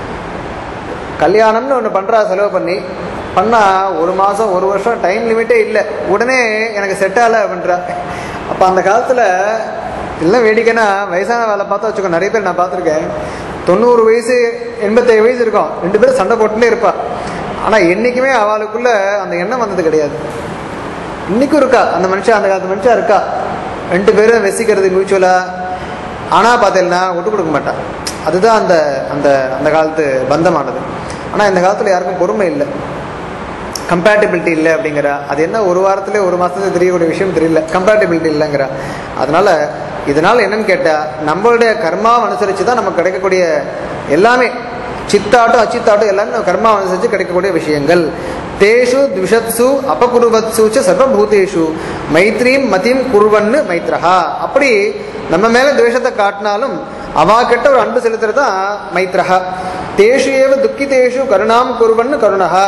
கல்யாணம்னு ஒன்று பண்ணுறா, செலவு பண்ணால் ஒரு மாதம் ஒரு வருஷம் டைம் லிமிட்டே இல்லை, உடனே எனக்கு செட் ஆகலை அப்படின்றா. அப்போ அந்த காலத்தில் எல்லாம் வேடிக்கைன்னா வயசான வேலை பார்த்தா வச்சுக்கோ, நிறைய பேர் நான் பார்த்துருக்கேன், 90 வயசு 87 வயசு இருக்கும், 2 பேரும் சண்டை போட்டுனே இருப்பா. ஆனால் என்றைக்குமே அவளுக்குள்ளே அந்த எண்ணம் வந்தது கிடையாது. இன்றைக்கும் இருக்கா அந்த மனுஷன், அந்த காலத்து மனுஷன் இருக்கா, 2 பேரும் வெசிக்கிறது மியூச்சுவலாக. ஆனால் பார்த்தீங்கன்னா விட்டு கொடுக்க மாட்டான். அதுதான் அந்த அந்த அந்த காலத்து பந்தமானது. ஆனால் இந்த காலத்தில் யாருக்கும் பொறுமை இல்லை, கம்பேட்டபிலிட்டி இல்லை அப்படிங்கிறா. அது என்ன ஒரு வாரத்துலேயே ஒரு மாதத்துலேயே தெரியக்கூடிய விஷயம் தெரியல, கம்பேட்டபிலிட்டி இல்லைங்கிறா. அதனால் இதனால் என்னன்னு கேட்டால், நம்மளுடைய கர்மாவை அனுசரித்து தான் நமக்கு கிடைக்கக்கூடிய எல்லாமே, சித்தாட்டும் அச்சித்தாட்டும் எல்லாமே நம்ம கர்மா அனுசரித்து கிடைக்கக்கூடிய விஷயங்கள். தேஷு த்விஷத்சு அபகுருவத்சு சர்வபூதேஷு மைத்ரீம் மதிம் குருவன்னு மைத்ரஹா. அப்படி நம்ம மேலே துவேஷத்தை காட்டினாலும் அவாக்கிட்ட ஒரு அன்பு செலுத்துறது தான் மைத்ரஹா. தேஷு ஏவ துக்கிதேஷு கருணாம் குருவன்னு கருணஹா.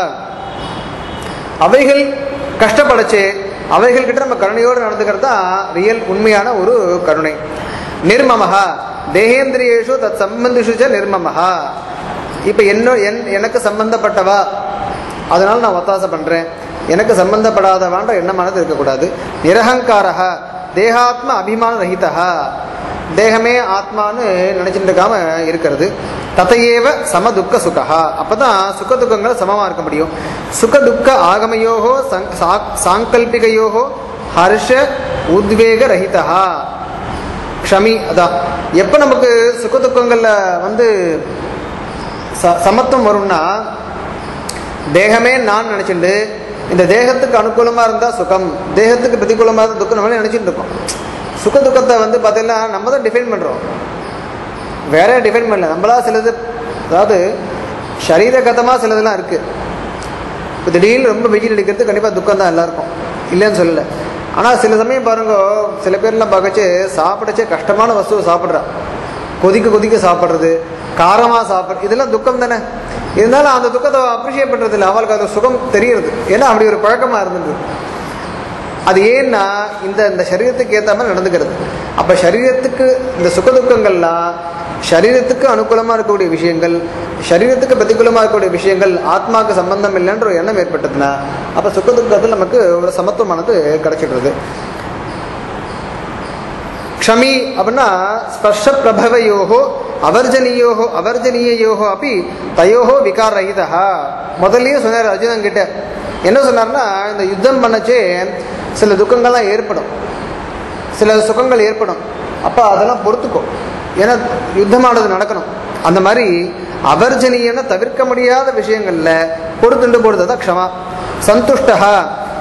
அவைகள் கஷ்டப்படச்சே அவைகள் கிட்ட நம்ம கருணையோடு நடந்துக்கிறது தான் ரியல் உண்மையான ஒரு கருணை. நிர்மமஹா தேகேந்திரியேஷு தத் சம்பந்திஷுச்ச நிர்மமஹா. இப்போ எனக்கு சம்பந்தப்பட்டவா அதனால நான் ஒத்தாசை பண்ணுறேன், எனக்கு சம்பந்தப்படாதவான்ற எண்ணமானது இருக்கக்கூடாது. நிரகங்காரா தேகாத்ம அபிமான ரஹிதா. தேகமே ஆத்மான்னு நினச்சிட்டு இருக்காம இருக்கிறது. ததையேவ சம துக்க சுகா. அப்போ தான் சுக துக்கங்களை சமமாக இருக்க முடியும். சுக துக்க ஆகமையோகோ சாங்கல்பிகையோகோ ஹர்ஷ உத்வேக ரஹிதா க்ஷமி. அதான் எப்போ நமக்கு சுக துக்கங்களில் சமத்துவம் வரும்னா, தேகமே நான் நினச்சிட்டு இந்த தேகத்துக்கு அனுகூலமாக இருந்தால் சுகம், தேகத்துக்கு பிரதிகூலமாக இருந்தால் துக்கம், நம்மளே நினச்சிட்டு இருக்கோம். சுக துக்கத்தை பார்த்தீங்கன்னா நம்ம தான் டிஃபைன் பண்ணுறோம், வேற டிஃபைன் பண்ணல. நம்மளா சிலது, அதாவது சரீரகதமாக சிலதெல்லாம் இருக்குது. இப்போ திடீர்னு ரொம்ப வெயில் அடிக்கிறது கண்டிப்பாக துக்கம் தான் எல்லாருக்கும், இல்லைன்னு சொல்லலை. ஆனால் சில சமயம் பாருங்க, சில பேர்லாம் பார்க்கச்சு சாப்பிடச்சே கஷ்டமான வஸ்துவை சாப்பிட்றா, கொதிக்க சாப்பிட்றது, காரமாக சாப்பிட்றது, இதெல்லாம் துக்கம் தானே. இருந்தாலும் அந்த துக்கத்தை அப்ரிஷியேட் பண்ணுறது இல்லை, அவளுக்கு அது சுகம் தெரியுறது. ஏன்னா அப்படி ஒரு பழக்கமாக இருந்தது. அது ஏன்னா இந்த சரீரத்துக்கு ஏற்ற மாதிரி நடந்துக்கிறது. அப்போ சரீரத்துக்கு இந்த சுகதுக்கங்கள்லாம் சரீரத்துக்கு அனுகூலமாக இருக்கக்கூடிய விஷயங்கள், சரீரத்துக்கு பிரதிகூலமாக இருக்கக்கூடிய விஷயங்கள் ஆத்மாவுக்கு சம்பந்தம் இல்லைன்ற ஒரு எண்ணம் ஏற்பட்டதுன்னா அப்போ சுகதுக்கத்தில் நமக்கு ஒரு சமத்துவமானது கிடைச்சிடுறது. க்ஷமி அப்படின்னா ஸ்பர்ஷ பிரபவயோகோ அவர்ஜனீயோகோ அப்படி தயோகோ விகார ரஹிதா. முதல்லயே சொன்னார் அர்ஜுனன் கிட்ட. என்ன சொன்னார்னா, இந்த யுத்தம் பண்ணச்சே சில துக்கங்கள்லாம் ஏற்படும், சில சுகங்கள் ஏற்படும். அப்போ அதெல்லாம் பொறுத்துக்கும், ஏன்னா யுத்தமானது நடக்கணும். அந்த மாதிரி அவர்ஜனீயன தவிர்க்க முடியாத விஷயங்கள்ல பொறுத்துண்டு போடுறது தான் க்ஷமா. சந்துஷ்டா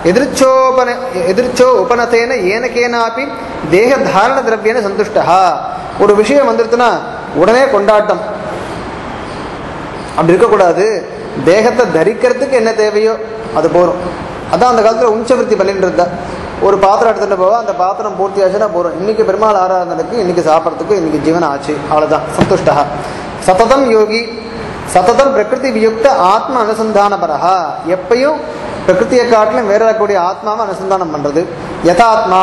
எதிர்ச்சோ உபனத்தேன ஏனக்கேனாப்பி தேக தாரண திரவியன சந்துஷ்டா. ஒரு விஷயம் வந்துருச்சுன்னா உடனே கொண்டாட்டம், அப்படி இருக்கக்கூடாது. தேகத்தை தரிக்கிறதுக்கு என்ன தேவையோ அது போகிறோம். அதான் அந்த காலத்தில் உஞ்சவருத்தி பண்ணின்றது தான். ஒரு பாத்திரம் எடுத்துகிட்டு போவா, அந்த பாத்திரம் பூர்த்தி ஆச்சுன்னா போகிறோம். இன்னைக்கு பெருமாள் ஆராதனைக்கு, இன்னைக்கு சாப்பிட்றதுக்கு, இன்னைக்கு ஜீவனம் ஆச்சு, அவ்வளோதான். சந்துஷ்டா. சததம் யோகி சததம் பிரகிருதி வியுக்த ஆத்ம அனுசந்தானபரஹா. எப்பயும் பிரகிருத்தியை காட்டிலும் வேற இருக்கக்கூடிய ஆத்மாவை அனுசந்தானம் பண்ணுறது. யதாத்மா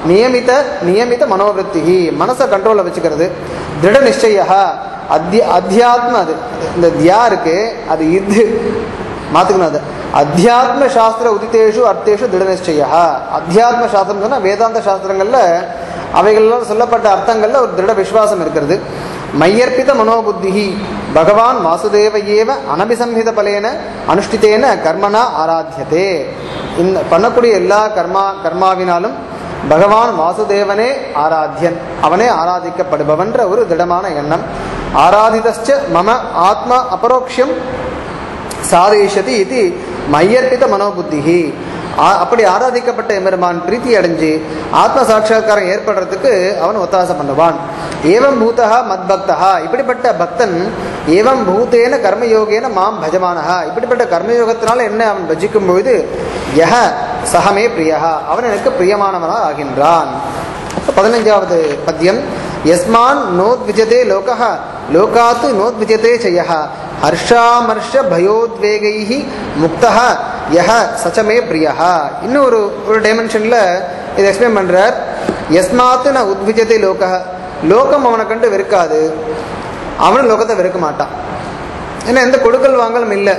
நியமித மனோவிருத்தி, மனசை கண்ட்ரோலில் வச்சுக்கிறது. திருட நிச்சய அத்தியாத்ம, அது இந்த தியா இருக்கு, அது இது மாத்துக்கணும். அது அத்தியாத்ம சாஸ்திர உதித்தேஷு அர்த்தேஷு திருட நிச்சய. அத்தியாத்ம சாஸ்திரம் சொன்னால் வேதாந்த சாஸ்திரங்களில் அவைகளால் சொல்லப்பட்ட அர்த்தங்களில் ஒரு திருட விசுவாசம் இருக்கிறது. மையர்ப்பித மனோபுத்தி பகவான் வாசுதேவ ஏவ அனபிசம்ஹித பலேன அனுஷ்டித்தேன கர்மனா ஆராத்தியதே. இந்த பண்ணக்கூடிய எல்லா கர்மாவினாலும் பகவான் வாசுதேவனே ஆராத்தியன், அவனே ஆராதிக்கப்படுபவன்ற ஒரு திடமான எண்ணம். ஆராதிதச்ச மம ஆத்மா அபரோக்ஷம் சாதயிஷதி இது மையர்ப்பித மனோபுத்தி. அப்படி ஆராதிக்கப்பட்ட எம்பெருமான் பிரீத்தி அடைஞ்சு ஆத்ம சாட்சா்காரம் ஏற்படுறதுக்கு அவன் ஒத்தாசை பண்ணுவான். ஏவம் பூதா மத்பக்தா, இப்படிப்பட்ட பக்தன் ஏவம் பூத்தேன கர்மயோகேன மாம் பஜமானஹா, இப்படிப்பட்ட கர்மயோகத்தினால என்ன அவன் பஜிக்கும் பொழுது யஹ சஹமே பிரியஹா, அவன் எனக்கு பிரியமானவனாக ஆகின்றான். 15வது பத்யம். யஸ்மான் நோத்விஜதே லோகஹ லோகாத் நோத்விஜதே சயஹ ஹர்ஷாமர்ஷ பயோத்வேகைஹி முக்தஹ யஹ சச்சமே பிரியஹா. இன்னும் ஒரு டைமென்ஷன்ல இதை எக்ஸ்பிளைன் பண்றார். யஸ்மாத் ந உத்விஜதே லோகஹ, லோகம் அவனை கண்டு வெறுக்காது, அவனும் லோகத்தை வெறுக்க மாட்டான். ஏன்னா எந்த கொடுக்கல் வாங்கலும் இல்லை.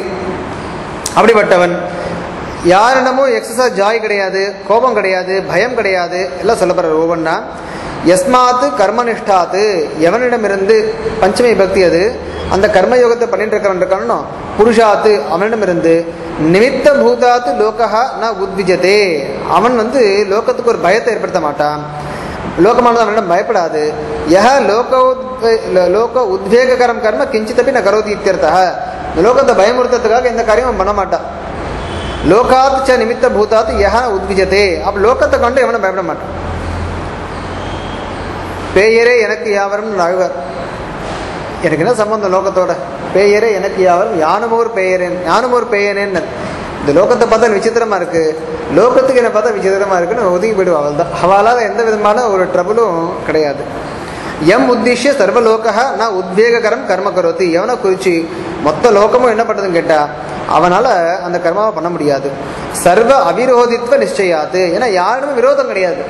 அப்படிப்பட்டவன் யாரிடமும் எக்ஸஸா ஜாய் கிடையாது, கோபம் கிடையாது, பயம் கிடையாது, எல்லாம் சொல்லப்படுற ஒவ்வொன்றா. யஸ்மாத்து கர்மனிஷ்டாத்து, எவனிடமிருந்து பஞ்சமி பக்தி அது அந்த கர்மயோகத்தை பண்ணிட்டு இருக்கிறவன் புருஷாத்து, அவனிடமிருந்து நிமித்த பூதாத்து லோகஹா ந உத்விஜதே, அவன் லோகத்துக்கு ஒரு பயத்தை ஏற்படுத்த மாட்டான், லோகமானது அவனிடம் பயப்படாது. யஹ லோக உத்வேககரம் கர்ம கிஞ்சித்தப்பி ந கரோதி இத்தியர்த்தஹ, லோகத்தை பயமுறுத்துறதுக்காக எந்த காரியமும் பண்ண மாட்டான். லோகாத் ச நிமித்த பூதாத்து யஹ உத்விஜதே, அப்ப லோகத்தை கண்டு எவனும் பயப்பட மாட்டான். பேயரே எனக்கு யாவரும் அழுவார். எனக்கு என்ன சம்பந்தம் லோகத்தோட? பேயரே எனக்கு யாவரும் யானுமோர் பேயரேன், யானுமோர் பேயனேன்னு. இந்த லோகத்தை பார்த்தா விசித்திரமா இருக்கு, லோகத்துக்கு என்ன பார்த்தா விசித்திரமா இருக்குன்னு ஒதுங்கி போயிடுவா. அவள் தான், அவளால் எந்த விதமான ஒரு ட்ரபுளும் கிடையாது. எம் உத்திஷ்ய சர்வலோகா நான் உத்வேககரம் கர்ம கரோத்தி, எவனை குறிச்சு மொத்த லோகமும் என்ன பண்ணுறதுன்னு கேட்டா அவனால அந்த கர்மாவை பண்ண முடியாது. சர்வ அவிரோதித்வ நிச்சயாது, ஏன்னா யாருமே விரோதம் கிடையாது.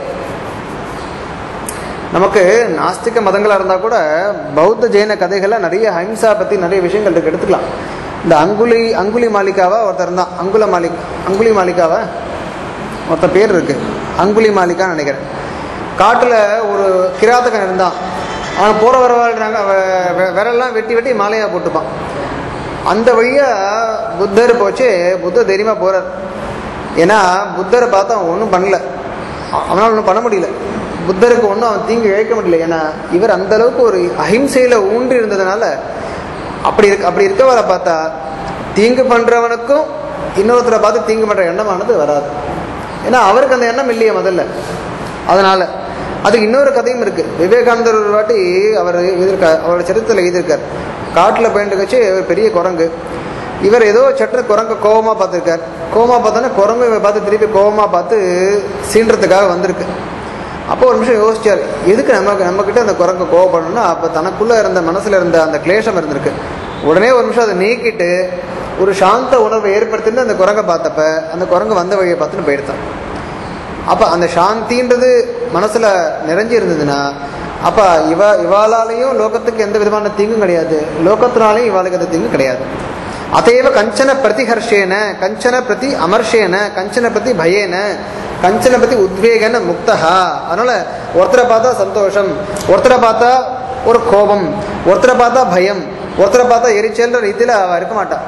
நமக்கு நாஸ்திக மதங்களாக இருந்தால் கூட பௌத்த ஜெயின கதைகளில் நிறைய ஹிம்சா பற்றி நிறைய விஷயங்கள் இருக்கு, எடுத்துக்கலாம். இந்த அங்குலி மாலிகாவா ஒருத்தர் இருந்தான், அங்குலி மாலிகாவா ஒருத்தர் பேர் இருக்கு, அங்குலி மாலிகான்னு நினைக்கிறேன். காட்டில் ஒரு கிராத்தகன் இருந்தான். அவன் போகிற வரவாடுறாங்க, விரல்லாம் வெட்டி வெட்டி மாலையாக போட்டுப்பான். அந்த வழியாக புத்தர் போச்சு. புத்தர் தைரியமாக போகிறார். ஏன்னா புத்தரை பார்த்து அவன் ஒன்றும் பண்ணல, அவனால் ஒன்றும் பண்ண முடியல, புத்தருக்கு ஒன்றும் அவன் தீங்கு இழைக்க முடியல. ஏன்னா இவர் அந்த அளவுக்கு ஒரு அஹிம்சையில் ஊன்றி இருந்ததுனால அப்படி இருக்கவரை பார்த்தா தீங்கு பண்ணுறவனுக்கும் இன்னொருத்தரை பார்த்து தீங்கு பண்ணுற எண்ணமானது வராது. ஏன்னா அவருக்கு அந்த எண்ணம் இல்லையே முதல்ல. அதனால அதுக்கு இன்னொரு கதையும் இருக்கு. விவேகானந்தர் ஒரு வாட்டி அவர் அவரோட சரித்திரத்தில் எழுதியிருக்கார். காட்டில் போயிட்டு வச்சு ஒரு பெரிய குரங்கு, இவர் ஏதோ சற்று குரங்கு கோபமாக பார்த்துருக்கார். கோபமாக பார்த்தோன்னா குரங்கு இவர் பார்த்து திருப்பி கோபமாக பார்த்து சீன்றதுக்காக வந்திருக்கு. அப்போ ஒரு நிமிஷம் யோசிச்சார், எதுக்கு நம்மக்கிட்ட அந்த குரங்கு கோவப்படணும்னா அப்போ தனக்குள்ளே இருந்த மனசில் இருந்த அந்த கிளேஷம் இருந்திருக்கு. உடனே ஒரு நிமிஷம் அதை நீக்கிட்டு ஒரு சாந்த உணர்வை ஏற்படுத்திட்டு அந்த குரங்கை பார்த்தப்ப அந்த குரங்கு வந்த வழியை பார்த்துன்னு போயிடுத்தான். அப்போ அந்த சாந்தின்றது மனசில் நிறைஞ்சி இருந்ததுன்னா அப்போ இவாளாலையும் லோகத்துக்கு எந்த விதமான தீங்கும் கிடையாது, லோகத்தினாலையும் இவாளுக்கு எந்த தீங்கும் கிடையாது. அதைவ கஞ்சன பிரதிஹர்ஷேன கஞ்சன பிரதி அமர்ஷேன கஞ்சன பிரதி பயேன கஞ்சன பிரதி உத்வேகன முக்தஹா. அதனால ஒருத்தரை பார்த்தா சந்தோஷம், ஒருத்தரை பார்த்தா ஒரு கோபம், ஒருத்தரை பார்த்தா பயம், ஒருத்தரை பார்த்தா எரிச்சல்ன்ற ரீதியில் அவள் இருக்க மாட்டான்.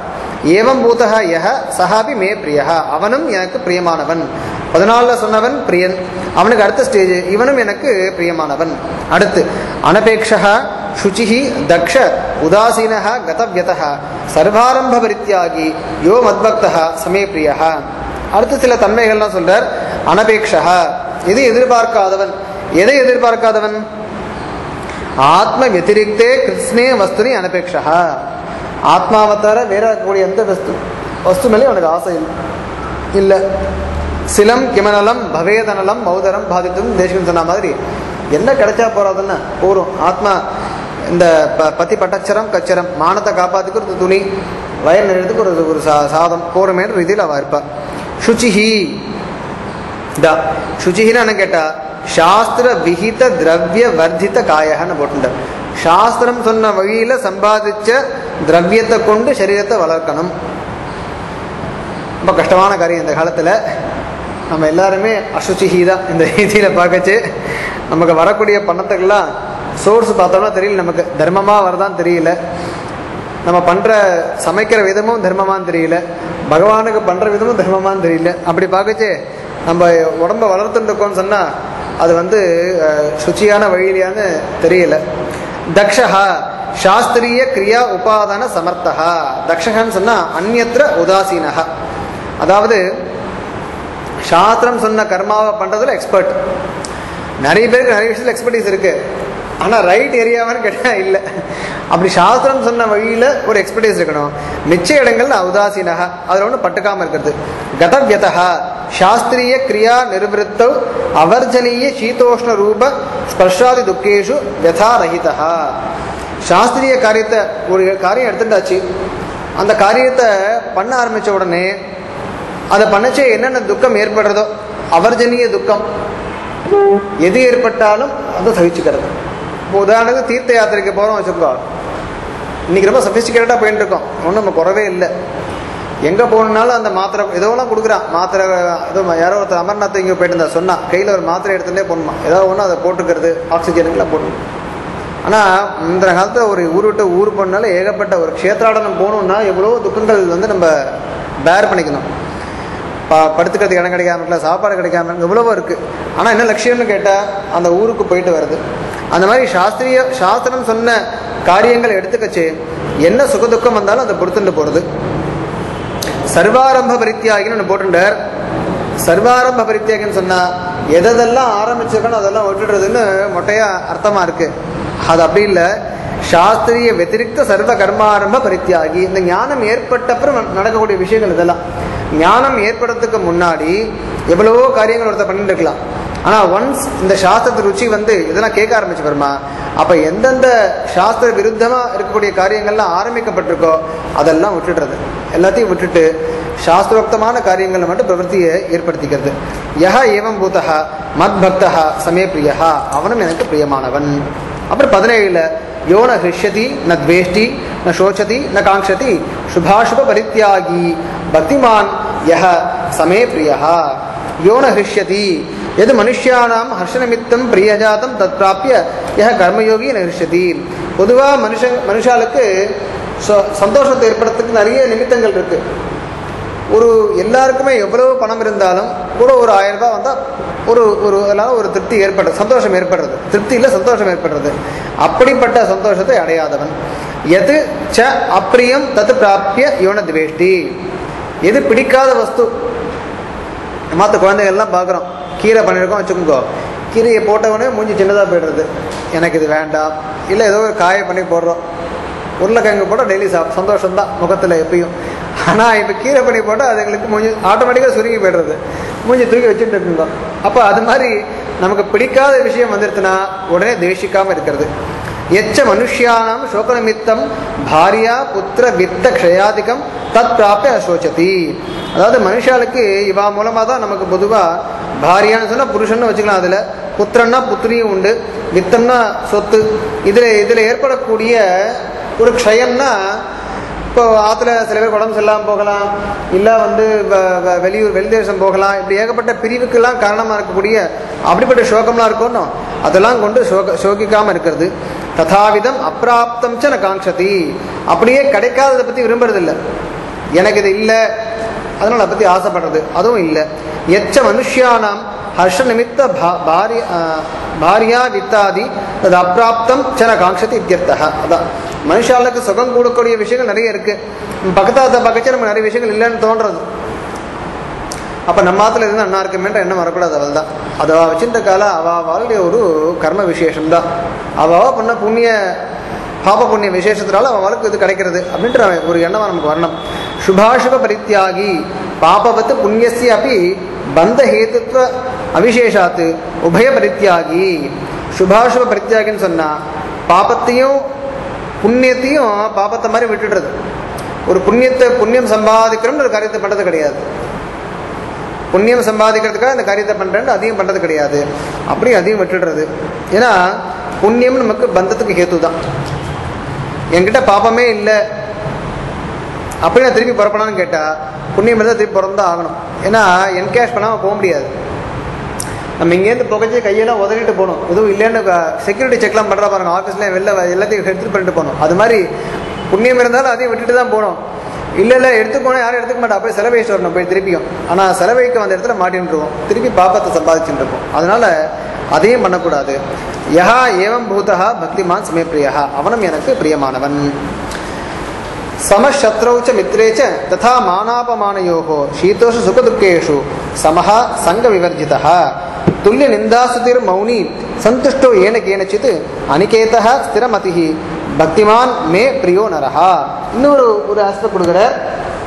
ஏவம் பூதஹ யஹ சஹாபி மே பிரியஹ, அவனும் எனக்கு பிரியமானவன். 14 சொன்னவன் பிரியன், அவனுக்கு அடுத்த ஸ்டேஜ் இவனும் எனக்கு பிரியமானவன். அடுத்து அனபேக்ஷஹ சுச்சிஹி தக்ஷ உதாசீனஹ கதவ்யதஹ சர்வாரம்ப பரித்யாகி யோ மத்பக்தஹ சமே பிரியஹ. அடுத்து சில தன்மைகள்லாம் சொல்றார். அனபேக்ஷஹ, எது எதிர்பார்க்காதவன். எதை எதிர்பார்க்காதவன்? ஆத்ம வத்திரிக்தே கிருஷ்ணே வஸ்துனி அனபேக்ஷஹ, ஆத்மாவை தவிர வேற இருக்கக்கூடிய எந்த வஸ்து மேலே அவனுக்கு ஆசை இல்லை. சிலம் கிமனலம் பவேதனலம் மௌதரம் பாதித்தும் தேசிகம் சொன்ன மாதிரி என்ன கிடைச்சா போறாதுன்னு போரும். ஆத்மா இந்த பத்தி பட்டச்சரம் கச்சரம், மானத்தை காப்பாத்துக்கு ஒரு துணி, வயல் நிறையத்துக்கு ஒரு சாதம் போறமேன்ற ரீதியில் அவ இருப்பா. சுச்சிஹி, சுச்சிஹின்னு கேட்டா சாஸ்திர விஹித திரவிய வர்த்தித்த காயகன்னு போட்டுட்டார். சாஸ்திரம் சொன்ன வழியில சம்பாதிச்ச திரவியத்தை கொண்டு சரீரத்தை வளர்க்கணும். ரொம்ப கஷ்டமான காரியம் இந்த காலத்துல. நம்ம எல்லாருமே அசுச்சிஹி தான் இந்த ரீதியில பார்க்கச்சு. நமக்கு வரக்கூடிய பணத்துக்கெல்லாம் சோர்ஸ் பார்த்தோம்னா தெரியல, நமக்கு தர்மமா வரதான் தெரியல, நம்ம பண்ற சமைக்கிற விதமும் தர்மமான்னு தெரியல, பகவானுக்கு பண்ற விதமும் தர்மமான்னு தெரியல. அப்படி பார்க்கச்சு நம்ம உடம்ப வளர்த்துட்டு இருக்கோம்னு சொன்னா அது சுச்சியான வழியிலான்னு தெரியல. தக்ஷஹா சாஸ்திரிய கிரியா உபாதான சமர்த்தஹா. தக்ஷகான்னு சொன்னா அந்நியத்திர உதாசீனஹா, அதாவது சாஸ்திரம் சொன்ன கர்மாவை பண்றதுல எக்ஸ்பர்ட். நிறைய பேருக்கு நிறைய விஷயத்துல எக்ஸ்பர்டீஸ் இருக்கு, ஆனா ரைட் ஏரியாவான்னு கேட்டா இல்லை. அப்படி சாஸ்திரம் சொன்ன வழியில ஒரு எக்ஸ்பர்டீஸ் இருக்கணும். மிச்ச இடங்கள்ல உதாசீனஹா, அதுல ஒண்ணு பட்டுக்காம இருக்கிறது. கதவ்யதஹா சாஸ்திரிய கிரியா நிர்வൃத்தௌ அவர்ஜனீய சீதோஷ்ண ரூப ஸ்பர்ஷாதி துக்கேஷு யதாரஹிதஹா. சாஸ்திரிய காரியத்தை ஒரு காரியம் எடுத்துட்டாச்சு, அந்த காரியத்தை பண்ண ஆரம்பிச்ச உடனே அதை பண்ணச்சே என்னென்ன துக்கம் ஏற்படுறதோ, அவர்ஜனீய துக்கம் எது ஏற்பட்டாலும் அதை சகிச்சுக்கிறது. இப்போ உதாரணத்துக்கு தீர்த்த யாத்திரைக்கு போகிறோம் வச்சுக்கோ, இன்னைக்கு ரொம்ப சஃபிஸ்டிகேட்டடாக போயிட்டு இருக்கோம், ஒன்றும் நம்ம குறவே இல்லை. எங்கே போகணுன்னாலும் அந்த மாத்திரை ஏதோலாம் கொடுக்குறான். மாத்திரை ஏதோ யாரோ ஒருத்தர் அமர்நாத் இங்கே போயிட்டு இருந்தா சொன்னா, கையில் ஒரு மாத்திரை எடுத்துகிட்டே போகணுமா, ஏதாவது ஒன்று அதை போட்டுக்கிறது, ஆக்சிஜனுக்குலாம் போடணும். ஆனால் இந்த காலத்தில் ஒரு ஊர் விட்டு ஊர் போனால ஏகப்பட்ட ஒரு க்ஷேத்ராடனம் போகணுன்னா எவ்வளோ துக்கங்கள் நம்ம பேர் பண்ணிக்கணும். படுத்துக்கிறதுக்கு இடம் கிடைக்காம இருக்கலாம், சாப்பாடு கிடைக்காம இருக்கு, எவ்வளவோ இருக்குது. ஆனால் என்ன லட்சியம்னு கேட்டால் அந்த ஊருக்கு போயிட்டு வருது. அந்த மாதிரி சாஸ்திரம் சொன்ன காரியங்களை எடுத்துக்கச்சு என்ன சுகதுக்கம் வந்தாலும் அதை பொறுத்துட்டு போகிறது. சர்வாரம்ப பரித்தியாகின்னு ஒன்று போட்டுட்டார். சர்வாரம்ப பரித்தியாகின்னு சொன்னால் எதெல்லாம் ஆரம்பிச்சிருக்கணும் அதெல்லாம் விட்டுடுறதுன்னு மொட்டையா அர்த்தமாக இருக்கு. அது அப்படி இல்லை. சாஸ்திரிய வத்திரிக்த சர்வ கர்மாரம்ப பரித்தியாகி, இந்த ஞானம் ஏற்பட்டப்புறம் நடக்கக்கூடிய விஷயங்கள் இதெல்லாம். ஞானம் ஏற்படுறதுக்கு முன்னாடி எவ்வளவோ காரியங்கள் ஒருத்தர் பண்ணிட்டு இருக்கலாம். ஆனால் ஒன்ஸ் இந்த சாஸ்திரத்து ருச்சி இதெல்லாம் கேட்க ஆரம்பிச்சு வருமா, அப்போ எந்தெந்த சாஸ்திர விருத்தமாக இருக்கக்கூடிய காரியங்கள்லாம் ஆரம்பிக்கப்பட்டிருக்கோ அதெல்லாம் விட்டுடுறது. எல்லாத்தையும் விட்டுட்டு சாஸ்திரோக்தமான காரியங்களை மட்டும் பிரவர்த்தியை ஏற்படுத்திக்கிறது. யஹ ஏவம் பூதஹ மத் பக்தஹ சமே பிரியஹா, அவனும் எனக்கு பிரியமானவன். அப்புறம் 17 யோன ஹிருஷ்யதி ந துவேஷ்டி ந சோச்சதி ந காங்க்ஷதி சுபாசுப பரித்யாகி பக்திமான் யஹ சமே பிரியஹா. யோன ஹிருஷ்யதி, எது மனுஷியானாம் ஹர்ஷநிமித்தம் பிரியஜாத்தம் தத் பிராப்பிய யஹ கர்மயோகி ந ஹிருஷ்யதி. பொதுவாக மனுஷாளுக்கு சந்தோஷத்தை ஏற்படுறதுக்கு நிறைய நிமித்தங்கள் இருக்கு. ஒரு எல்லாருக்குமே எவ்வளவு பணம் இருந்தாலும் கூட ஒரு 1000 ரூபாய் வந்தால் ஒரு எல்லாரும் ஒரு திருப்தி ஏற்படுறது, சந்தோஷம் ஏற்படுறது. திருப்தி இல்லை, சந்தோஷம் ஏற்படுறது. அப்படிப்பட்ட சந்தோஷத்தை அடையாதவன். எது ச அப்பிரியம் தத்து பிராப்பிய யோன துவேஷ்டி, எது பிடிக்காத வஸ்து. மற்ற குழந்தைகள்லாம் பார்க்குறோம், கீரை பண்ணியிருக்கோம் வச்சுக்கோங்க, கீரையை போட்டவனே மூஞ்சி சின்னதாக போய்டுறது, எனக்கு இது வேண்டாம். இல்லை ஏதோ ஒரு காயை பண்ணி போடுறோம், உருளைக்கிழங்கு போட்டால் டெய்லி சந்தோஷம்தான் முகத்தில் எப்பயும். ஆனால் இப்போ கீரை பண்ணி போட்டால் அது எங்களுக்கு மூஞ்சி ஆட்டோமேட்டிக்காக சுருங்கி போய்டுறது, மூஞ்சி தூக்கி வச்சுட்டு இருக்குங்க. அப்போ அது மாதிரி நமக்கு பிடிக்காத விஷயம் வந்துடுச்சுன்னா உடனே தேசிக்காமல் இருக்கிறது. எச்ச மனுஷியானாம் சோக நிமித்தம் பாரியா புத்திர வித்த க்ஷயாதிகம் தத் பிராப்பிய அசோச்சதி. அதாவது மனுஷாளுக்கு இவா மூலமாக தான் நமக்கு பொதுவாக பாரியான்னு சொன்னால் புருஷன்னு வச்சுக்கலாம், அதில் புத்திரன்னா புத்திரியும் உண்டு, வித்தம்னா சொத்து. இதில் ஏற்படக்கூடிய ஒரு க்ஷயம்னா, இப்போ ஆற்றுல சில பேர் உடம்பு செல்லாமல் போகலாம், இல்லை வெளிதேசம் போகலாம், இப்படி ஏகப்பட்ட பிரிவுக்கெல்லாம் காரணமாக இருக்கக்கூடிய அப்படிப்பட்ட சோகம்லாம் இருக்கணும், அதெல்லாம் கொண்டு சோகிக்காமல் இருக்கிறது. ததாவிதம் அப்பிராப்தம் ச ந காங்க்ஷதி, அப்படியே கிடைக்காததை பற்றி விரும்புறதில்லை. எனக்கு இது இல்லை அதனால் அதை பற்றி ஆசைப்படுறது அதுவும் இல்லை. எச்ச மனுஷியானாம் ஹர்ஷ நிமித்த பாரியா வித்தாதி அது அப்பிராப்தம் சன காங்ஷதி இத்தியர்த்தः. அதான் மனுஷாளுக்கு சுகம் கூடக்கூடிய விஷயங்கள் நிறைய இருக்கு. பக்கத்தாத்த பக்கச்சு நமக்கு நிறைய விஷயங்கள் இல்லைன்னு தோன்றது. அப்போ நம்ம மாத்துல இருந்து அண்ணா இருக்குமேன்ற எண்ணம் வரக்கூடாது. அவள் தான் அதை வச்சுட்ட கால அவளுடைய ஒரு கர்ம விசேஷம்தான். அவள் பண்ண புண்ணிய பாப புண்ணிய விசேஷத்தினால அவளுக்கு இது கிடைக்கிறது அப்படின்ற ஒரு எண்ணம் நமக்கு வரணும். சுபாசுப பரித்தியாகி பாபவத்து புண்ணியசி அப்படி பந்த ஹேத்துவ அவிசேஷாத்து உபய பரித்தியாகி. சுபாசுப பரித்தியாகின்னு சொன்னா பாபத்தையும் புண்ணியத்தையும் பாபத்தை மாதிரி விட்டுடுறது. ஒரு புண்ணியம் சம்பாதிக்கிறோம்னு ஒரு காரியத்தை பண்றது கிடையாது. புண்ணியம் சம்பாதிக்கிறதுக்காக இந்த காரியத்தை பண்றேன்னு அதையும் பண்றது கிடையாது. அப்படியும் அதையும் விட்டுடுறது. ஏன்னா புண்ணியம் நமக்கு பந்தத்துக்கு ஹேத்து தான். என்கிட்ட பாபமே இல்லை அப்படி நான் திருப்பி புறப்படான்னு கேட்டா புண்ணியம் இருந்தால் திருப்பி பிறந்தா ஆகணும். ஏன்னா என்கேஷ் பண்ணாமல் போக முடியாது. நம்ம இங்கேருந்து புகைச்சி கையெல்லாம் உதறிட்டு போகணும். எதுவும் இல்லைன்னு செக்யூரிட்டி செக்லாம் பண்ணுறா பாருங்க, ஆஃபீஸில் வெளில எல்லாத்தையும் எடுத்துகிட்டு பண்ணிட்டு போகணும். அது மாதிரி புண்ணியம் இருந்தாலும் அதையும் விட்டுட்டு தான் போகணும். இல்லை எடுத்துக்கோணும் யாரும் எடுத்துக்க மாட்டா, போய் செலவழிச்சு வரணும் போய் திருப்பியும். ஆனால் செலவழிக்க வந்த இடத்துல மாட்டின்ட்டுருவோம், திருப்பி பாப்பத்தை சம்பாதிச்சுட்டு இருக்கோம். அதனால அதையும் பண்ணக்கூடாது. யஹா ஏவம் பூதா பக்திமான் சமயப்பிரியா, அவனும் எனக்கு பிரியமானவன். சமசத்ரௌச்ச மித்ரேச்ச ததா மானாபமானயோஹோ சீதோஷ சுகதுக்கேஷு சமஹ சங்க விவர்ஜிதः துல்லிய நிந்தாசுதிர் மௌனி சந்துஷ்டோ ஏன கேனச்சித் அனிகேதः ஸ்திரமதிஹி பக்திமான் மே பிரியோ நரஹா. இன்னொரு ஆஸ்பெக்ட் கொடுக்குறார்.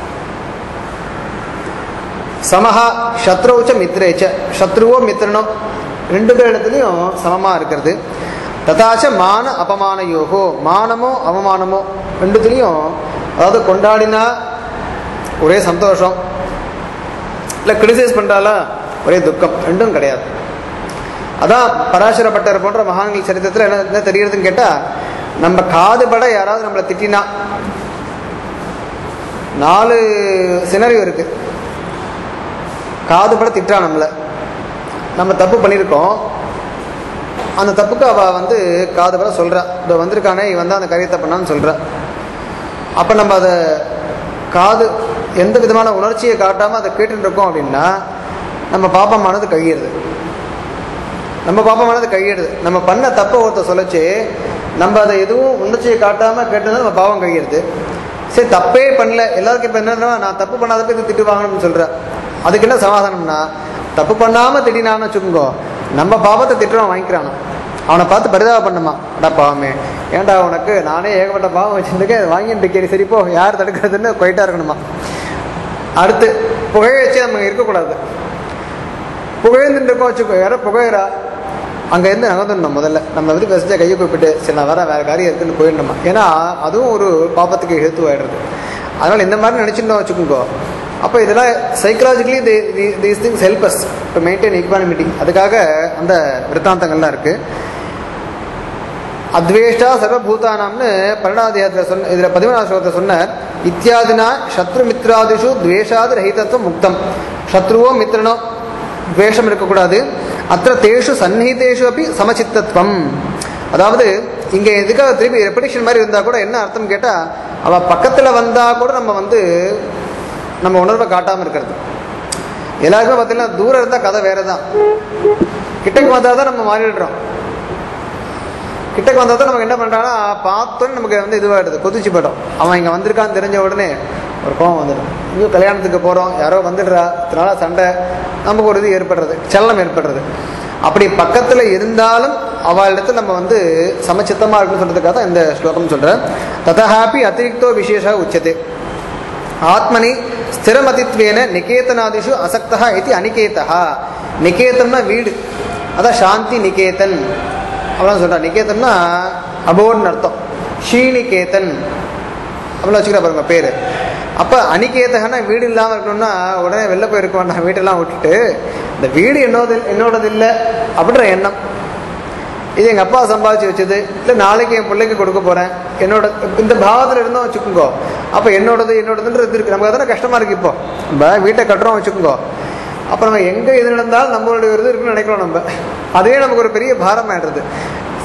சமஹ சத்ரௌச்ச மித்ரேச்ச, சத்ருவோ மித்ரனோ ரெண்டு பேர் இடத்துலையும் சமமா இருக்கிறது. ததாச்ச மான அபமானயோகோ, மானமோ அவமானமோ ரெண்டுத்துலையும், அதாவது கொண்டாடினா ஒரே சந்தோஷம், இல்லை கிரிட்டிசைஸ் பண்ணுறாலா ஒரே துக்கம், ரெண்டும் கிடையாது. அதான் பராசரப்பட்டர் போன்ற மகான்கள் சரித்திரத்தில் என்ன தெரிகிறதுன்னு கேட்டால், நம்ம காதுபட யாராவது நம்மளை திட்டினா 4 சினரியோ இருக்கு. காதுபட திட்டா நம்மளை, நம்ம தப்பு பண்ணியிருக்கோம், அந்த தப்புக்கு அவள் காதுபட சொல்கிறா, இதை வந்திருக்கானே இவன் தான் அந்த காரியத்தை பண்ணான்னு சொல்கிறா. அப்போ நம்ம அதை காது எந்த விதமான உணர்ச்சியை காட்டாமல் அதை கேட்டுருக்கோம் அப்படின்னா நம்ம பாப்பமானது கழியிறது. நம்ம பண்ண தப்பை ஒருத்தர் சொல்லச்சு நம்ம அதை எதுவும் உணர்ச்சியை காட்டாமல் கேட்டது நம்ம பாவம் கழியிறது. சரி தப்பே பண்ணல, எல்லாருக்கும் இப்போ என்னன்னா நான் தப்பு பண்ணாதப்ப இது திட்டு வாங்கணும்னு சொல்கிறேன். அதுக்கு என்ன சமாதானம்னா, தப்பு பண்ணாமல் திட்டினான்னு வச்சுக்கோங்க, நம்ம பாவத்தை திட்டுறோம் வாங்கிக்கிறானோ, அவனை பார்த்து பரிதாபம் பண்ணுமா, அடா பாவமே ஏன்டா உனக்கு நானே ஏகப்பட்ட பாவம் வச்சுருக்கேன் அதை வாங்கிட்டு கேரி சரிப்போ யார் தடுக்கிறதுன்னு போயிட்டா இருக்கணுமா. அடுத்து புகழ வச்சு நம்ம இருக்கக்கூடாது. புகழ்ந்துட்டு இருக்கோம் வச்சுக்கோ, யாரோ புகழா அங்கேருந்து நகர்ந்துடணும். முதல்ல நம்ம பேசிச்சா கையை கூப்பிட்டு சரி நான் வேறு காரியம் இருக்குன்னு போயிடணுமா. ஏன்னா அதுவும் ஒரு பாப்பத்துக்கு ஹேத்துவாயிடுறது. அதனால் இந்த மாதிரி நினச்சிருந்தோம் வச்சுக்கோங்க. அப்போ இதெல்லாம் psychologically these things help us to maintain equanimity. அதுக்காக அந்த விருத்தாந்தங்கள்லாம் இருக்குது. அத்வேஷ்டா சர்வபூதானாம்னு 12ஆம் சொன்ன, இதில் 11ஆம் ஸ்லோகத்தை சொன்னார். இத்தியாதினா சத்ரு மித்ராதிஷு துவேஷாது ரஹிதத்துவம் முக்தம். சத்ருவோ மித்ரனோ துவேஷம் இருக்கக்கூடாது. அத்த தேஷு சந்நிதேஷு அப்படி சமச்சித்தத்துவம். அதாவது இங்கே எதுக்காக திருப்பி ரெப்படிஷன் மாதிரி இருந்தால் கூட என்ன அர்த்தம் கேட்டால், அவள் பக்கத்தில் வந்தால் கூட நம்ம நம்ம உணர்வை காட்டாமல் இருக்கிறது. எல்லாருக்குமே பார்த்தீங்கன்னா தூரம் இருந்தால் கதை வேறு தான், கிட்டக்கு வந்தால் தான் நம்ம மாறிடுறோம். கிட்டக்கு வந்தால் தான் நமக்கு என்ன பண்ணுறாங்கன்னா பார்த்தோன்னு நமக்கு இதுவாகிடுது, கொதிச்சு போய்ட்டோம். அவன் இங்கே வந்திருக்கான்னு தெரிஞ்ச உடனே ஒரு கோவம் வந்துடும். இங்கேயும் கல்யாணத்துக்கு போகிறோம், யாரோ வந்துடுறா, இதனால சண்டை, நமக்கு ஒரு இது ஏற்படுறது, சலனம் ஏற்படுறது. அப்படி பக்கத்தில் இருந்தாலும் அவளிடத்தில் நம்ம சமச்சித்தமாக இருக்குன்னு சொல்கிறதுக்காக தான் இந்த ஸ்லோகம் சொல்கிறேன். ததஹாபி அதிரிக்தோ விசேஷ உச்சதே ஆத்மனி ஸ்திரமதித்வேன நிகேதனாதிஷு அசக்தா இது அனிகேதா. நிகேதன்னா வீடு, அதான் சாந்தி நிகேதன் அப்படிலாம் சொல்கிறா. நிகேதன்னா அபோர்னு அர்த்தம். ஸ்ரீநிகேதன் அப்படிலாம் வச்சுக்கிறா பாருங்க பேர். அப்போ அனிகேதகன்னா வீடு இல்லாமல் இருக்கணும்னா உடனே வெளில போயிருக்க வேண்டாம், வீட்டெல்லாம் விட்டுட்டு இந்த வீடு என்னோடது இல்லை அப்படின்ற எண்ணம். இது எங்கள் அப்பா சம்பாதிச்சு வச்சது, இல்லை நாளைக்கு என் பிள்ளைக்கு கொடுக்க போகிறேன், என்னோட இந்த பாவத்தில் இருந்தோம் வச்சுக்கோங்க. அப்போ என்னோடதுன்றது இருக்குது. நமக்கு அதெல்லாம் கஷ்டமாக இருக்குது. இப்போ நம்ம வீட்டை கட்டுறோம் வச்சுக்கோங்க, அப்போ நம்ம எங்கே எது நடந்தாலும் நம்மளுடைய இது இருக்குன்னு நினைக்கிறோம் நம்ம. அதுவே நமக்கு ஒரு பெரிய பாரம் ஆகிடுறது.